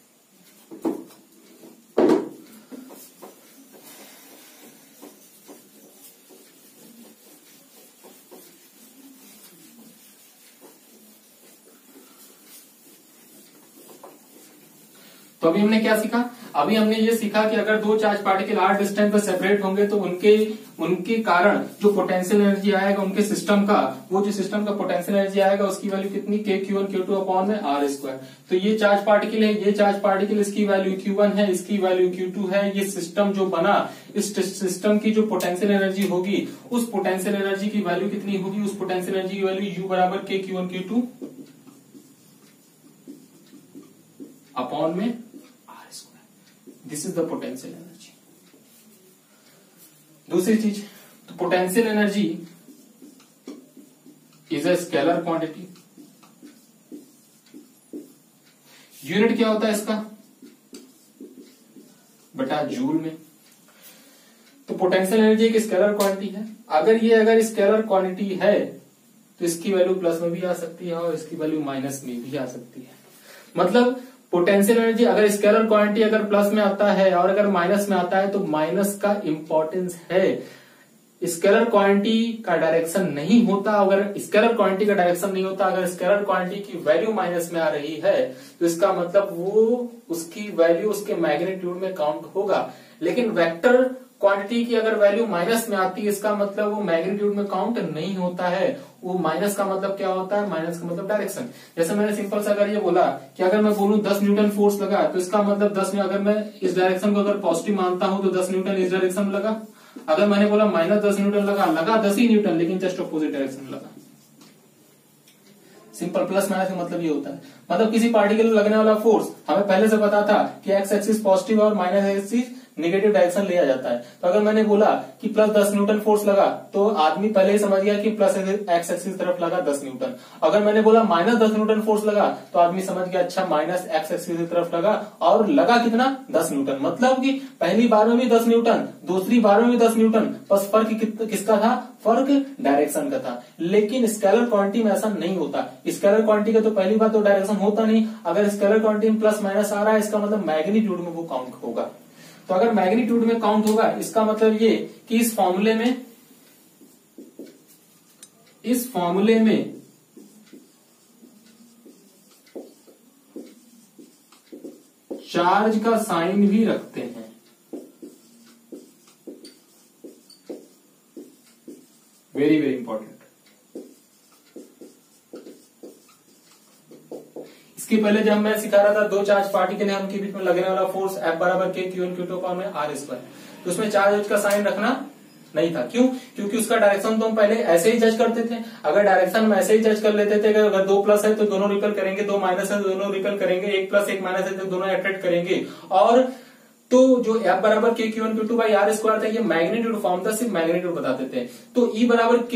तो अभी हमने क्या सीखा, अभी हमने ये सीखा कि अगर दो चार्ज पार्टिकल r डिस्टेंस पर सेपरेट होंगे तो उनके कारण जो पोटेंशियल एनर्जी आएगा उनके सिस्टम का, वो जो सिस्टम का पोटेंशियल एनर्जी आएगा उसकी वैल्यू कितनी, k Q one Q two upon में आर स्क्वायर। तो ये चार्ज पार्टिकल है, ये चार्ज पार्टिकल, इसकी वैल्यू Q1 है, इसकी वैल्यू Q2 है। ये सिस्टम जो बना, इस सिस्टम की जो पोटेंशियल एनर्जी होगी उस पोटेंशियल एनर्जी की वैल्यू कितनी होगी, उस पोटेंशियल एनर्जी की वैल्यू U बराबर के Q one Q two upon में R square. This is the potential energy. दूसरी चीज, तो potential energy is a scalar quantity. Unit क्या होता है इसका, बटा जूल में। तो पोटेंशियल एनर्जी एक स्केलर क्वांटिटी है। अगर स्केलर क्वांटिटी है तो इसकी वैल्यू प्लस में भी आ सकती है और इसकी वैल्यू माइनस में भी आ सकती है। मतलब पोटेंशियल एनर्जी अगर स्केलर क्वांटिटी अगर प्लस में आता है और अगर माइनस में आता है तो माइनस का इंपॉर्टेंस है। स्केलर क्वांटिटी का डायरेक्शन नहीं होता, अगर स्केलर क्वांटिटी का डायरेक्शन नहीं होता, अगर स्केलर क्वांटिटी की वैल्यू माइनस में आ रही है तो इसका मतलब वो उसकी वैल्यू उसके मैग्नीट्यूड में काउंट होगा। लेकिन वेक्टर क्वांटिटी की अगर वैल्यू माइनस में आती है इसका मतलब वो मैग्नीट्यूड में काउंट नहीं होता है। वो माइनस का मतलब क्या होता है, माइनस का मतलब डायरेक्शन। जैसे मैंने सिंपल सा अगर ये बोला कि अगर मैं बोलूं 10 न्यूटन फोर्स लगा तो इसका मतलब 10 में अगर मैं इस डायरेक्शन को अगर पॉजिटिव मानता हूं तो 10 न्यूटन इस डायरेक्शन में लगा। अगर मैंने बोला माइनस 10 न्यूटन लगा 10 ही न्यूटन लेकिन जस्ट अपोजिट डायरेक्शन में लगा। सिंपल प्लस माइनस का मतलब ये होता है, मतलब किसी पार्टिकल में लगने वाला फोर्स हमें पहले से पता था कि एक्स एक्सिस पॉजिटिव और माइनस एक्सिस नेगेटिव डायरेक्शन लिया जाता है। तो अगर मैंने बोला कि प्लस 10 न्यूटन फोर्स लगा तो आदमी पहले ही समझ गया कि प्लस एक्स एक्सिस तरफ लगा 10 न्यूटन। अगर मैंने बोला माइनस 10 न्यूटन फोर्स लगा तो आदमी समझ गया अच्छा माइनस एक्स एक्सिस की तरफ लगा और लगा कितना 10 न्यूटन। मतलब कि पहली बार में भी 10 न्यूटन, दूसरी बार में भी 10 न्यूटन, बस फर्क किसका था, फर्क डायरेक्शन का था। लेकिन स्केलर क्वांटिटी में ऐसा नहीं होता। स्केलर क्वांटिटी का तो पहली बात तो डायरेक्शन होता नहीं। अगर स्केलर क्वांटिटी में प्लस माइनस आ रहा है इसका मतलब मैग्नीट्यूड में वो काउंट होगा। तो अगर मैग्नीट्यूड में काउंट होगा इसका मतलब ये कि इस फॉर्मूले में चार्ज का साइन भी रखते हैं। Very very important. इसके पहले जब मैं सिखा रहा था दो चार्ज पार्टिकल है उनके बीच में लगने वाला फोर्स F बराबर के Q one Q two upon में आर स्क्वायर, तो उसमें चार्ज का साइन रखना नहीं था। क्यों? क्योंकि उसका डायरेक्शन तो हम पहले ऐसे ही जज करते थे। अगर डायरेक्शन में ऐसे ही जज कर लेते थे कि अगर दो प्लस है तो दोनों रिपेल करेंगे, दो माइनस है तो दोनों रिपेल करेंगे, एक प्लस एक माइनस है तो दोनों अट्रैक्ट करेंगे। और तो जो F बराबर के Q one Q two by R square था ये मैग्नीट्यूड फॉर्म था, सिर्फ मैग्नीट्यूड बताते थे। तो E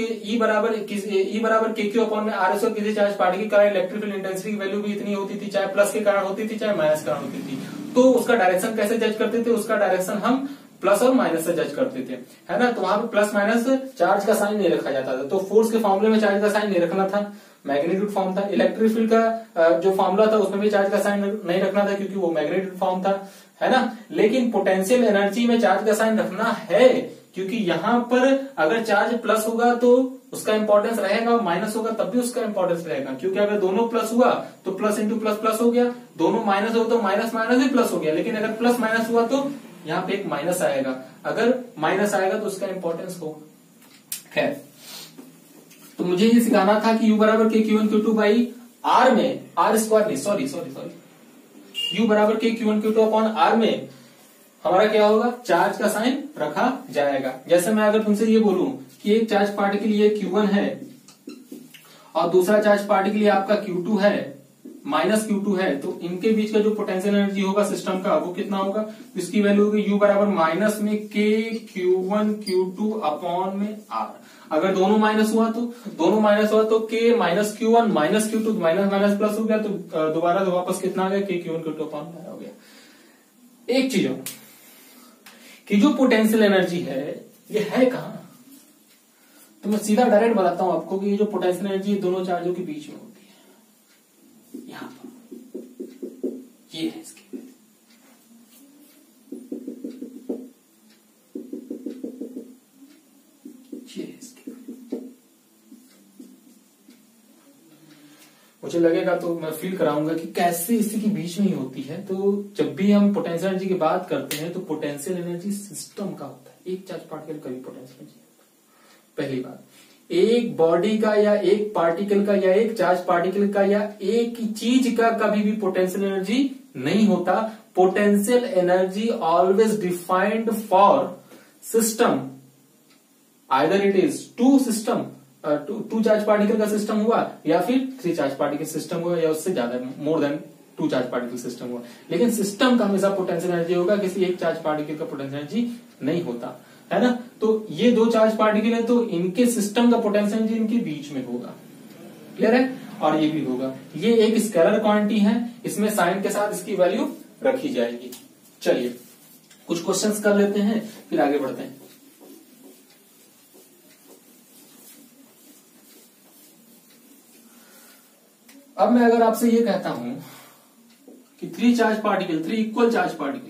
बराबर के क्यू अपॉन में आर स्क्वायर किसी चार्ज पार्टिकल का इलेक्ट्रिक फील्ड इंटेंसिटी की वैल्यू भी इतनी होती थी, चाहे प्लस के कारण होती थी चाहे माइनस के कारण होती थी। तो उसका डायरेक्शन कैसे जज करते थे, उसका डायरेक्शन हम प्लस और माइनस से जज करते थे, है ना। तो वहां पे प्लस माइनस चार्ज का साइन नहीं रखा जाता था। तो फोर्स के फॉर्मूले में चार्ज का साइन नहीं रखना था, मैग्नीट्यूड फॉर्म था। इलेक्ट्रिक फील्ड का जो फॉर्मूला था उसमें भी चार्ज का साइन नहीं रखना था क्योंकि वो मैग्नीट्यूड फॉर्म था, है ना। लेकिन पोटेंशियल एनर्जी में चार्ज का साइन रखना है, क्योंकि यहां पर अगर चार्ज प्लस होगा तो उसका इंपॉर्टेंस रहेगा, माइनस होगा तब भी उसका इंपॉर्टेंस रहेगा, क्योंकि अगर दोनों प्लस हुआ तो प्लस इंटू प्लस प्लस हो गया, दोनों माइनस हो तो माइनस माइनस भी प्लस हो गया, लेकिन अगर प्लस माइनस हुआ तो यहाँ पे एक माइनस आएगा, अगर माइनस आएगा तो उसका इंपॉर्टेंस होगा। खैर, तो मुझे ये सिखाना था कि u बराबर K Q1 Q2 by R में, आर स्क्वायर नहीं, सॉरी, u बराबर K Q1 Q2 upon are में हमारा क्या होगा, चार्ज का साइन रखा जाएगा। जैसे मैं अगर तुमसे ये बोलूं कि एक चार्ज पार्टिकल ये Q1 है और दूसरा चार्ज पार्टिकल ये आपका Q2 है, माइनस Q2 है, तो इनके बीच का जो पोटेंशियल एनर्जी होगा सिस्टम का वो कितना होगा, इसकी वैल्यू होगी u बराबर माइनस में k Q1 Q2 अपॉन में r। अगर दोनों माइनस हुआ तो k minus Q1 minus Q2 minus minus plus हो गया, तो दोबारा तो वापस कितना आ गया, k Q1 Q2 अपॉन में हो गया। एक चीज हो कि जो पोटेंशियल एनर्जी है ये है कहां, तो मैं सीधा डायरेक्ट बताता हूं आपको कि ये जो पोटेंशियल एनर्जी दोनों चार्जों के बीच में होती है, यहां पर ये है इसकी, ये है इसकी। मुझे लगेगा तो मैं फील कराऊंगा कि कैसे इसी के बीच में ही होती है। तो जब भी हम पोटेंशियल एनर्जी की बात करते हैं तो पोटेंशियल एनर्जी सिस्टम का होता है, एक चार्ज पार्टिकल का भी पोटेंशियल एनर्जी होता है। पहली बात, एक बॉडी का या एक पार्टिकल का या एक चार्ज पार्टिकल का या एक चीज का कभी भी पोटेंशियल एनर्जी नहीं होता। Potential energy always defined for system, either it is two system, two charge particle का सिस्टम हुआ या फिर 3 चार्ज पार्टिकल सिस्टम हुआ या उससे ज्यादा, more than 2 charge particle system हुआ, लेकिन सिस्टम का हमेशा पोटेंशियल एनर्जी होगा, किसी एक चार्ज पार्टिकल का पोटेंशियल एनर्जी नहीं होता, है ना। तो ये 2 चार्ज पार्टिकल है तो इनके सिस्टम का पोटेंशियल एनर्जी इनके बीच में होगा, क्लियर है। और ये भी होगा, ये एक स्केलर क्वांटिटी है, इसमें साइन के साथ इसकी वैल्यू रखी जाएगी। चलिए कुछ क्वेश्चंस कर लेते हैं फिर आगे बढ़ते हैं। अब मैं अगर आपसे ये कहता हूं कि 3 charge particle, 3 equal charge particle,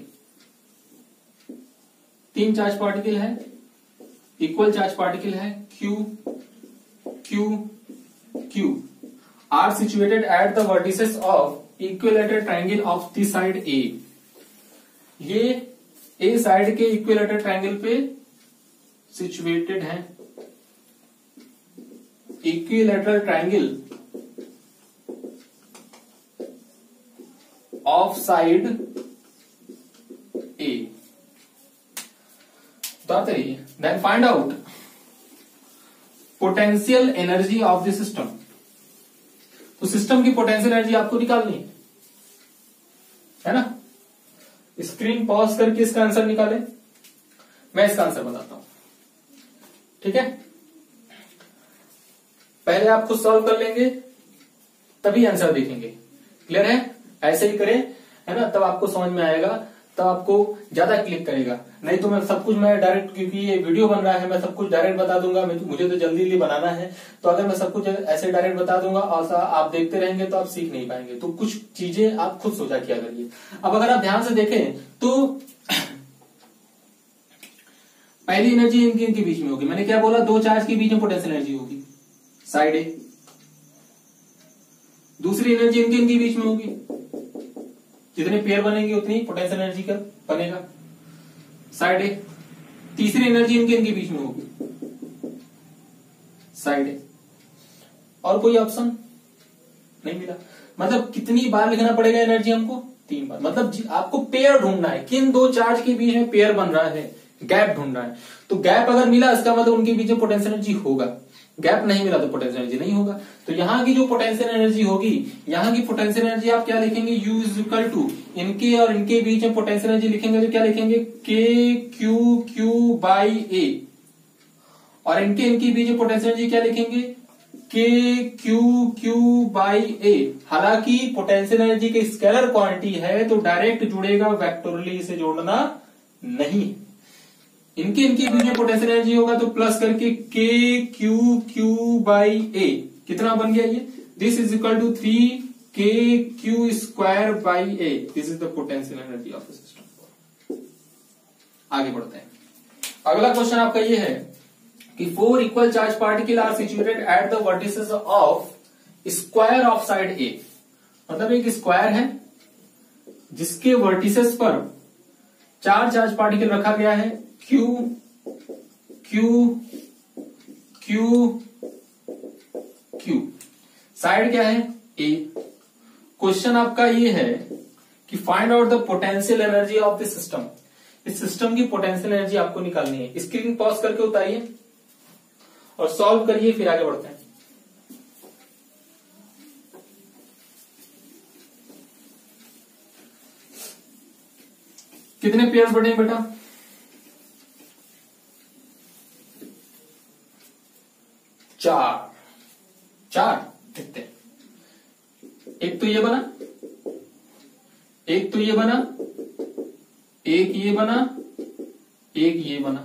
3 charge particle है, इक्वल चार्ज पार्टिकल है, Q Q Q are situated at the vertices of equilateral triangle of the side A। ये A साइड के इक्विलेटरल ट्रायंगल पे सिचुएटेड है, equilateral triangle of side A। Then find out potential energy of the system. तो system की potential energy आपको निकालनी है ना। स्क्रीन पॉज करके इसका आंसर निकालें, मैं इसका आंसर बताता हूं, ठीक है। पहले आप खुद सॉल्व कर लेंगे तभी आंसर देखेंगे, क्लियर है। ऐसे ही करें, है ना, तब आपको समझ में आएगा, तब आपको ज्यादा क्लिक करेगा। नहीं तो मैं सब कुछ मैं डायरेक्ट, क्योंकि ये वीडियो बन रहा है, मैं सब कुछ डायरेक्ट बता दूंगा, मुझे तो जल्दी जल्दी बनाना है, तो अगर मैं सब कुछ ऐसे डायरेक्ट बता दूंगा और आप देखते रहेंगे तो आप सीख नहीं पाएंगे। तो कुछ चीजें आप खुद सोचा किया करिए। अब अगर आप ध्यान से देखें तो पहली एनर्जी इनके बीच में होगी, मैंने क्या बोला, 2 चार्ज के बीच में पोटेंशियल एनर्जी होगी साइड ए। दूसरी एनर्जी इनके बीच में होगी, जितने पेयर बनेंगे उतनी पोटेंशियल एनर्जी का बनेगा साइड ए। तीसरी एनर्जी इनके बीच में होगी साइड ए। और कोई ऑप्शन नहीं मिला, मतलब कितनी बार लिखना पड़ेगा एनर्जी हमको, 3 बार। मतलब आपको पेयर ढूंढना है, किन 2 चार्ज के बीच में पेयर बन रहा है, गैप ढूंढना है। तो गैप अगर मिला इसका मतलब उनके बीच में पोटेंशियल एनर्जी होगा, गैप नहीं मिला तो पोटेंशियल एनर्जी नहीं होगा। तो यहां की जो पोटेंशियल एनर्जी होगी, यहां की पोटेंशियल एनर्जी आप क्या लिखेंगे, U इज इक्वल टू, इनके और इनके बीच में पोटेंशियल एनर्जी लिखेंगे तो क्या लिखेंगे, K Q Q by A। और इनके बीच में पोटेंशियल एनर्जी क्या लिखेंगे, K Q Q by A। हालांकि पोटेंशियल एनर्जी की स्केलर क्वांटिटी है तो डायरेक्ट जुड़ेगा, वेक्टोरली इसे जोड़ना नहीं। इनके बीच में पोटेंशियल एनर्जी होगा तो प्लस करके K Q Q by A। कितना बन गया ये, this is equal to 3 K Q square by A। This is the potential energy of the system. आगे बढ़ते हैं। अगला क्वेश्चन आपका ये है कि 4 equal charge particle are situated at the vertices of square of side A. मतलब एक स्क्वायर है जिसके वर्टिसेस पर 4 चार्ज पार्टिकल रखा गया है, Q Q Q Q। Side क्या है? A। क्वेश्चन आपका ये है कि find out the potential energy of the system. इस सिस्टम की पोटेंशियल एनर्जी आपको निकालनी है। स्क्रीन पॉज करके उतारिए और सॉल्व करिए, फिर आगे बढ़ते हैं। कितने पेयर्स बने बेटा? 4 कितने? एक तो ये बना, एक तो ये बना, एक ये बना, एक ये बना।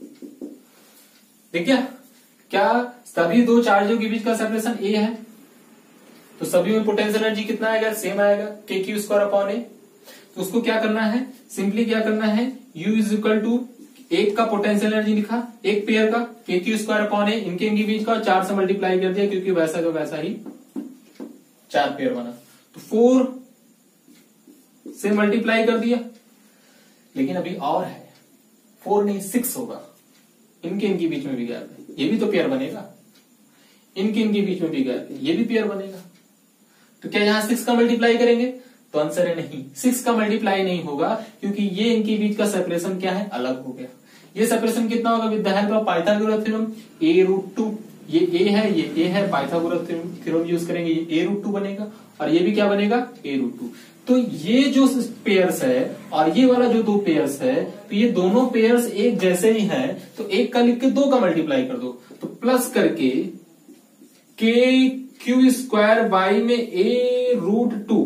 देखिए क्या सभी दो चार्जों के बीच का सेपरेशन ए है, तो सभी में पोटेंशियल एनर्जी कितना आएगा? सेम आएगा, के क्यू स्क्वायर अपॉन ए। तो उसको क्या करना है? सिंपली क्या करना है? U इज इक्वल टू एक का पोटेंशियल एनर्जी लिखा, एक पेयर का के क्यू स्क्वायर अपॉन ए, इनके बीच का 4 से मल्टीप्लाई कर दिया क्योंकि वैसा का वैसा ही 4 पेयर बना। तो 4 से मल्टीप्लाई कर दिया, लेकिन अभी और है, 4 नहीं 6 होगा। इनके बीच में भी गैप है, ये भी तो पेयर बनेगा। इनके बीच में भी गैप है, ये भी पेयर बनेगा। तो क्या यहां 6 का मल्टीप्लाई करेंगे? तो आंसर है नहीं, 6 का मल्टीप्लाई नहीं होगा क्योंकि ये इनके बीच का सेपरेशन क्या है? अलग हो गया। ये सेपरेशन कितना होगा? With the help of Pythagoras theorem a√2। ये a है, ये a है, पाइथागोरस थ्योरम यूज करेंगे, ये a√2 बनेगा और ये भी क्या बनेगा? a√2। तो ये जो पेयर्स है और ये वाला जो 2 पेयर्स है, तो ये दोनों पेयर्स एक जैसे ही हैं, तो एक का लिख के 2 का मल्टीप्लाई कर दो, तो प्लस करके के क्यू स्क्वायर बाई में a√2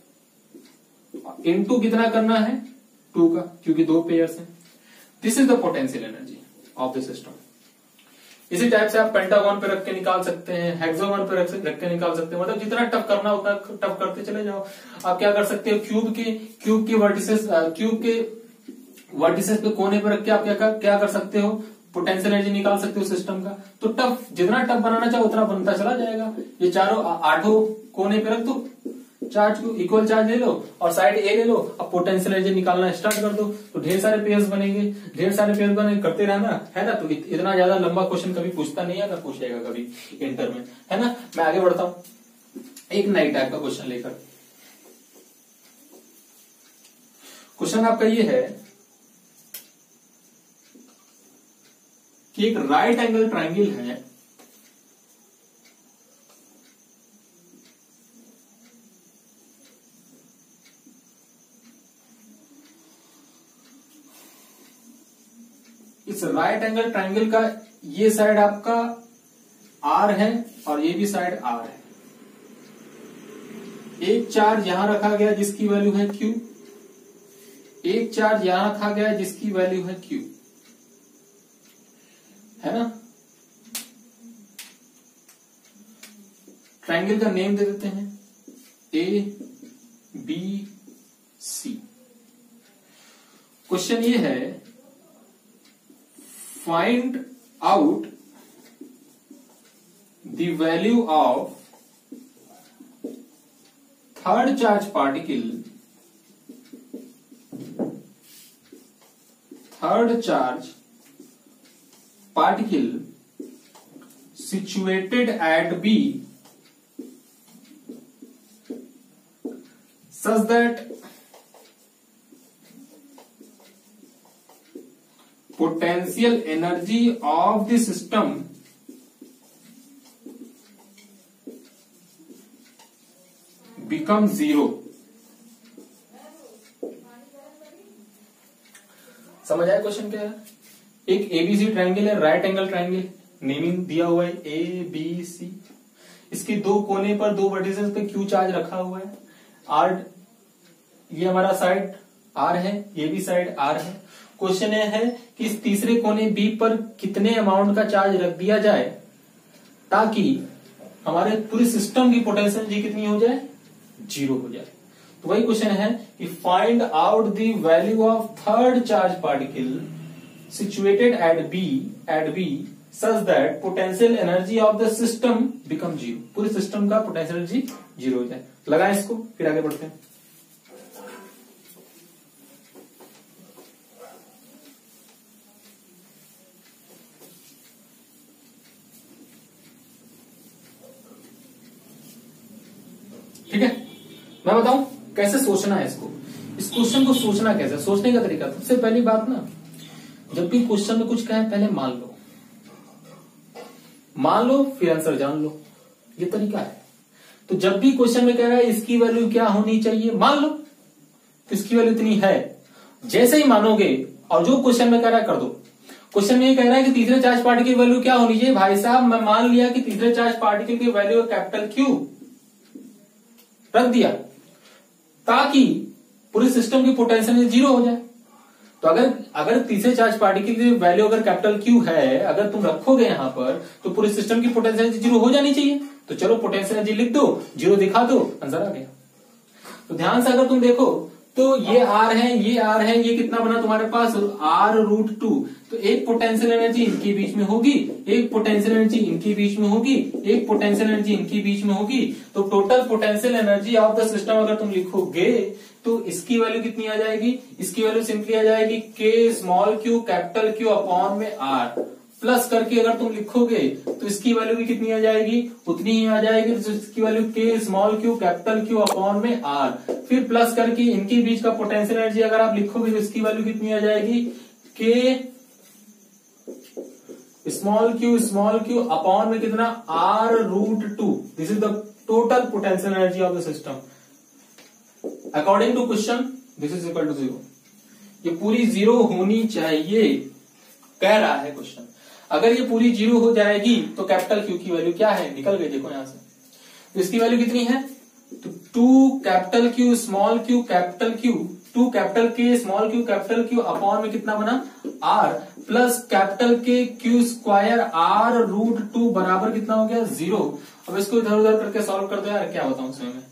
इनटू कितना करना है? 2 का, क्योंकि 2 पेयर्स हैं। This is the potential energy of the system. इसी टाइप से आप पेंटागन पे रख के निकाल सकते हैं, हेक्सागन पे रख के निकाल सकते हैं। मतलब जितना टफ करना उतना टफ करते चले जाओ। आप क्या कर सकते हो? क्यूब के वर्टिसेस पे कोने पे रख के आप क्या कर सकते हो? पोटेंशियल एनर्जी निकाल सकते हो सिस्टम का। तो टफ जितना टफ बनाना चाहो उतना बनता चला जाएगा। ये चारों 8 कोने पे रख दो, चार्ज को इक्वल चार्ज ले लो और साइड ए ले लो, अब पोटेंशियल एनर्जी निकालना स्टार्ट कर दो, तो ढेर सारे पेयर्स बनेंगे। ढेर सारे पेयर्स बने करते रहना है ना। तो इतना ज्यादा लंबा क्वेश्चन कभी पूछता नहीं है, अगर पूछेगा कभी इंटर में, है ना। मैं आगे बढ़ता हूं एक नई टाइप का क्वेश्चन लेकर। क्वेश्चन आपका ये है कि एक राइट एंगल ट्रायंगल है, इस राइट एंगल ट्रायंगल का ये साइड आपका R है और ये भी साइड R है। एक चार्ज यहां रखा गया जिसकी वैल्यू है Q, एक चार्ज यहां रखा गया जिसकी वैल्यू है Q, है ना। ट्रायंगल का नेम दे देते हैं ABC। क्वेश्चन ये है, find out the value of third charge particle situated at B such that potential energy of the system becomes 0। समझ आया क्वेश्चन क्या है? एक एबीसी ट्रायंगल है, राइट एंगल ट्रायंगल, नेमिंग दिया हुआ है एबीसी। इसके 2 कोने पर 2 वर्टिसेस पे क्यू चार्ज रखा हुआ है। आर ये हमारा साइड आर है, ये भी साइड आर है। क्वेश्चन यह है कि इस तीसरे कोने बी पर कितने अमाउंट का चार्ज रख दिया जाए ताकि हमारे पूरे सिस्टम की पोटेंशियल एनर्जी कितनी हो जाए? 0 हो जाए। तो वही क्वेश्चन है कि find out the value of third charge particle situated at B such that potential energy of the system become zero. पूरे सिस्टम का पोटेंशियल एनर्जी जीरो हो जाए। लगाएं इसको, फिर आगे बढ़ते हैं। ठीक है, मैं बताऊं कैसे सोचना है इसको। इस क्वेश्चन को सोचना कैसे, सोचने का तरीका। सबसे पहली बात ना, जब भी क्वेश्चन में कुछ कहे पहले मान लो फिर आंसर जान लो, ये तरीका है। तो जब भी क्वेश्चन में कह रहा है इसकी वैल्यू क्या होनी चाहिए, मान लो तो इसकी वैल्यू इतनी है। जैसे ही मानोगे और जो क्वेश्चन में कह रहा है कर दो। क्वेश्चन में ये कह रहा है कि तीसरे चार्ज पार्टिकल की वैल्यू क्या होनी चाहिए। भाई साहब मैं मान लिया कि तीसरे चार्ज पार्टिकल की वैल्यू कैपिटल क्यू रख दिया ताकि पूरे सिस्टम की पोटेंशियल जीरो हो जाए। तो अगर तीसरे चार्ज पार्टिकल की वैल्यू अगर कैपिटल क्यू है, अगर तुम रखोगे यहां पर, तो पूरे सिस्टम की पोटेंशियल जीरो हो जानी चाहिए। तो चलो पोटेंशियल एनर्जी लिख दो, जीरो दिखा दो, आंसर आ गया। तो ध्यान से अगर तुम देखो तो ये आर है, ये आर है, ये कितना बना तुम्हारे पास R√2। तो एक पोटेंशियल एनर्जी इनके बीच में होगी, एक पोटेंशियल एनर्जी इनके बीच में होगी, एक पोटेंशियल एनर्जी इनके बीच में होगी। तो total potential energy of the system अगर तुम लिखोगे तो इसकी वैल्यू कितनी आ जाएगी, इसकी वैल्यू सिंपली आ जाएगी K small Q capital Q upon में R। प्लस करके अगर तुम लिखोगे तो इसकी वैल्यू भी कितनी आ जाएगी, उतनी ही आ जाएगी। तो इसकी value K small Q capital Q upon में R। फिर प्लस करके इनके बीच का पोटेंशियल एनर्जी अगर आप लिखोगे तो इसकी वैल्यू कितनी आ जाएगी, K स्मॉल क्यू अपॉन में कितना R√2। This is the total potential energy of the system according to question. This is equal to zero. ये पूरी जीरो होनी चाहिए कह रहा है क्वेश्चन। अगर ये पूरी जीरो हो जाएगी तो कैपिटल क्यू की वैल्यू क्या है, निकल गई देखो यहां से। तो इसकी वैल्यू कितनी है, तो 2 capital Q small Q capital Q, 2 capital K small Q capital Q upon में कितना बना R plus capital K Q square R√2 बराबर कितना हो गया, जीरो। अब इसको इधर उधर करके सॉल्व कर दो यार, क्या बताऊं इसमें मैं।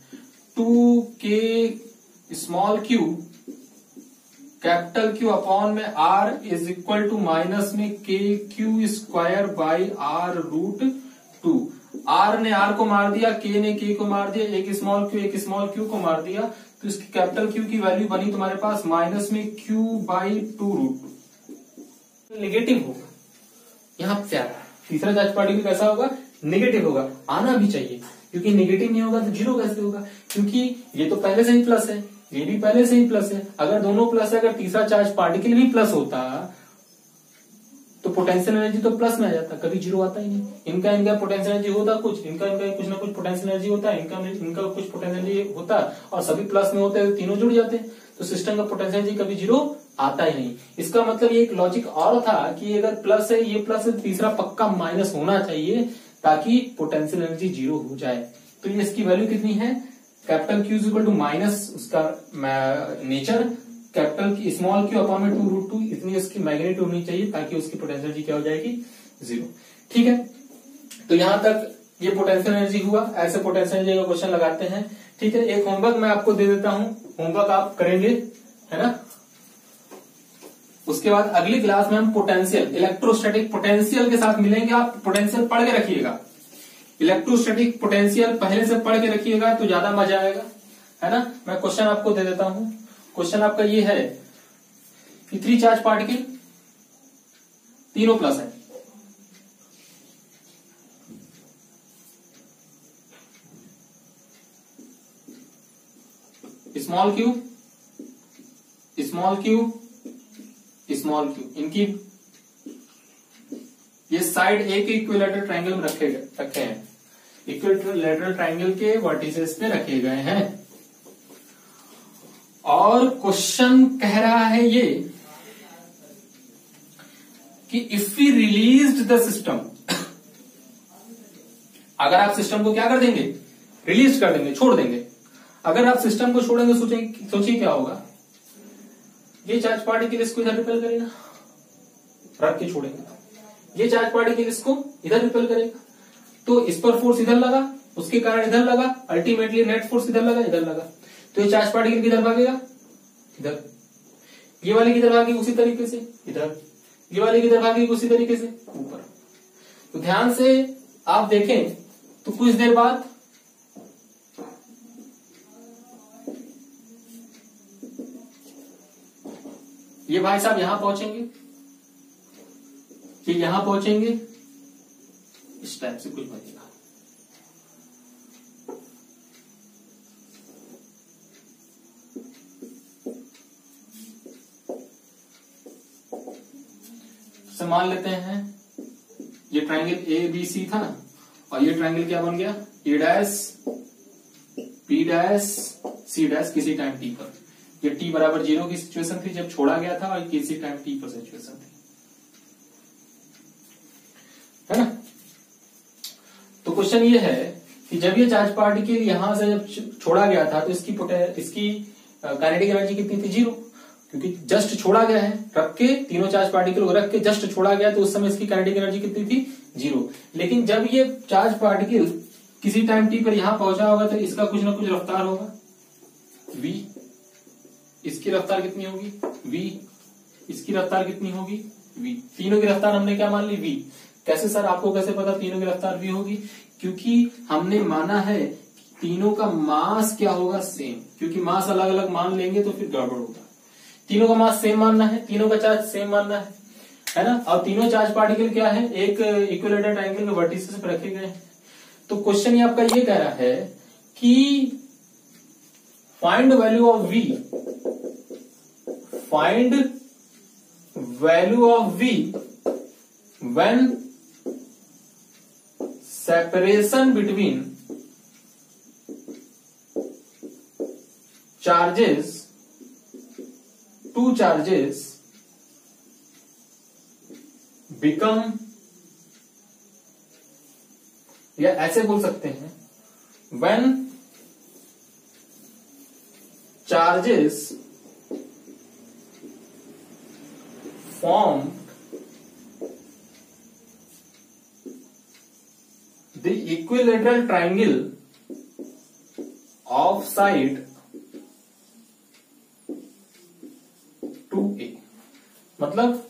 2K small Q capital Q upon में R is equal to minus में K Q square by R√2। R ने R को मार दिया, K ने K को मार दिया, एक स्मॉल क्यू को मार दिया। तो इसकी कैपिटल क्यू की वैल्यू बनी तुम्हारे पास माइनस में Q बाई 2√2। नेगेटिव होगा यहां पे। तीसरा चार्ज पार्टिकल कैसा होगा, नेगेटिव होगा। आना भी चाहिए, क्योंकि नेगेटिव नहीं होगा तो जीरो कैसे होगा, क्योंकि ये तो पहले से ही प्लस है, ये भी पहले से ही प्लस है। अगर दोनों प्लस है, अगर तीसरा चार्ज पार्टिकल भी प्लस होता तो पोटेंशियल एनर्जी तो प्लस में आ जाता, कभी जीरो आता ही नहीं। इनका पोटेंशियल एनर्जी होता कुछ, इनका कुछ ना कुछ पोटेंशियल एनर्जी होता, इनका कुछ पोटेंशियल एनर्जी होता, और सभी प्लस में होते हैं, तीनों जुड़ जाते हैं। तो सिस्टम का पोटेंशियल एनर्जी कभी जीरो आता ही नहीं। इसका मतलब ये एक लॉजिक और था कि अगर प्लस है, ये प्लस है, तीसरा पक्का माइनस होना चाहिए ताकि पोटेंशियल एनर्जी जीरो हो जाए। तो ये इसकी वैल्यू कितनी है, capital Q equal to minus उसका नेचर कैपिटल की स्मॉल क्यू अपॉन में 2√2, इतनी इसकी मैग्नीट्यूड होनी चाहिए ताकि उसकी पोटेंशियल एनर्जी क्या हो जाएगी, जीरो। ठीक है, तो यहां तक ये पोटेंशियल एनर्जी हुआ। ऐसे पोटेंशियल एनर्जी का क्वेश्चन लगाते हैं। ठीक है, एक होमवर्क मैं आपको दे देता हूं, होमवर्क आप करेंगे, है ना। उसके बाद अगली क्लास में हम पोटेंशियल, इलेक्ट्रोस्टैटिक पोटेंशियल के साथ मिलेंगे। आप पोटेंशियल पढ़ के रखिएगा, इलेक्ट्रोस्टैटिक पोटेंशियल पहले से पढ़ के रखिएगा तो ज्यादा मजा आएगा, है ना। मैं क्वेश्चन आपको दे देता हूं। क्वेश्चन आपका ये है कि 3 चार्ज पार्टिकल, तीनों प्लस है, small Q small Q small Q, इनकी ये साइड एक इक्विलेटरल ट्रायंगल में रखे हैं, इक्विलेटरल ट्रायंगल के वर्टिसेस पे रखे गए हैं। और क्वेश्चन कह रहा है ये कि if we released the system, अगर आप सिस्टम को क्या कर देंगे, रिलीज कर देंगे, छोड़ देंगे। अगर आप सिस्टम को छोड़ेंगे, सोचिए क्या होगा। ये चार्ज पार्टिकल इसको इधर रिपेल करेगा, रख के छोड़ेंगे। ये चार्ज पार्टिकल इसको इधर रिपेल करेगा, तो इस पर फोर्स इधर लगा, उसके कारण इधर लगा, अल्टीमेटली नेट फोर्स इधर लगा, इधर लगा। तो ये चार्ज पार्टिकल किधर भागेगा, इधर। ये वाले किधर भागेगी उसी तरीके से इधर, ये वाले किधर भागेगी उसी तरीके से ऊपर। तो ध्यान से आप देखें तो कुछ देर बाद ये भाई साहब यहां पहुंचेंगे, ये यहां पहुंचेंगे, इस टाइप से कुछ बनेगा। मान लेते हैं ये ट्रायंगल ए बी सी था ना, और ये ट्रायंगल क्या बन गया, A dash B dash C dash किसी टाइम टी पर। ये टी बराबर 0 की सिचुएशन थी जब छोड़ा गया था, और किसी टाइम टी पर सिचुएशन थी, है ना। तो क्वेश्चन ये है कि जब ये चार्ज पार्टिकल यहां से जब छोड़ा गया था तो इसकी काइनेटिक एनर्जी कितनी थी, 0, क्योंकि जस्ट छोड़ा गया है, रख के तीनों चार्ज पार्टिकल को रख के जस्ट छोड़ा गया, तो उस समय इसकी काइनेटिक एनर्जी कितनी थी, 0। लेकिन जब ये चार्ज पार्टिकल किसी टाइम टी पर यहां पहुंचा होगा तो इसका कुछ ना कुछ रफ्तार होगा, v। इसकी रफ्तार कितनी होगी, v। इसकी रफ्तार कितनी होगी, v। तीनों की रफ्तार हमने क्या मान ली, v। कैसे सर, आपको कैसे पता तीनों की रफ्तार v होगी, क्योंकि हमने माना है तीनों का मास क्या होगा, सेम। क्योंकि मास अलग अलग मान लेंगे तो फिर गड़बड़ होगा। तीनों का मास सेम मानना है, तीनों का चार्ज सेम मानना है ना। और तीनों चार्ज पार्टिकल क्या है, एक इक्विलेटरल ट्रायंगल के वर्टिसेस पे रखे गए हैं। तो क्वेश्चन ये आपका ये कह रहा है कि find value of v, find value of v when separation between charges, two charges become, या ऐसे बोल सकते हैं, when charges form the equilateral triangle of side 2a। मतलब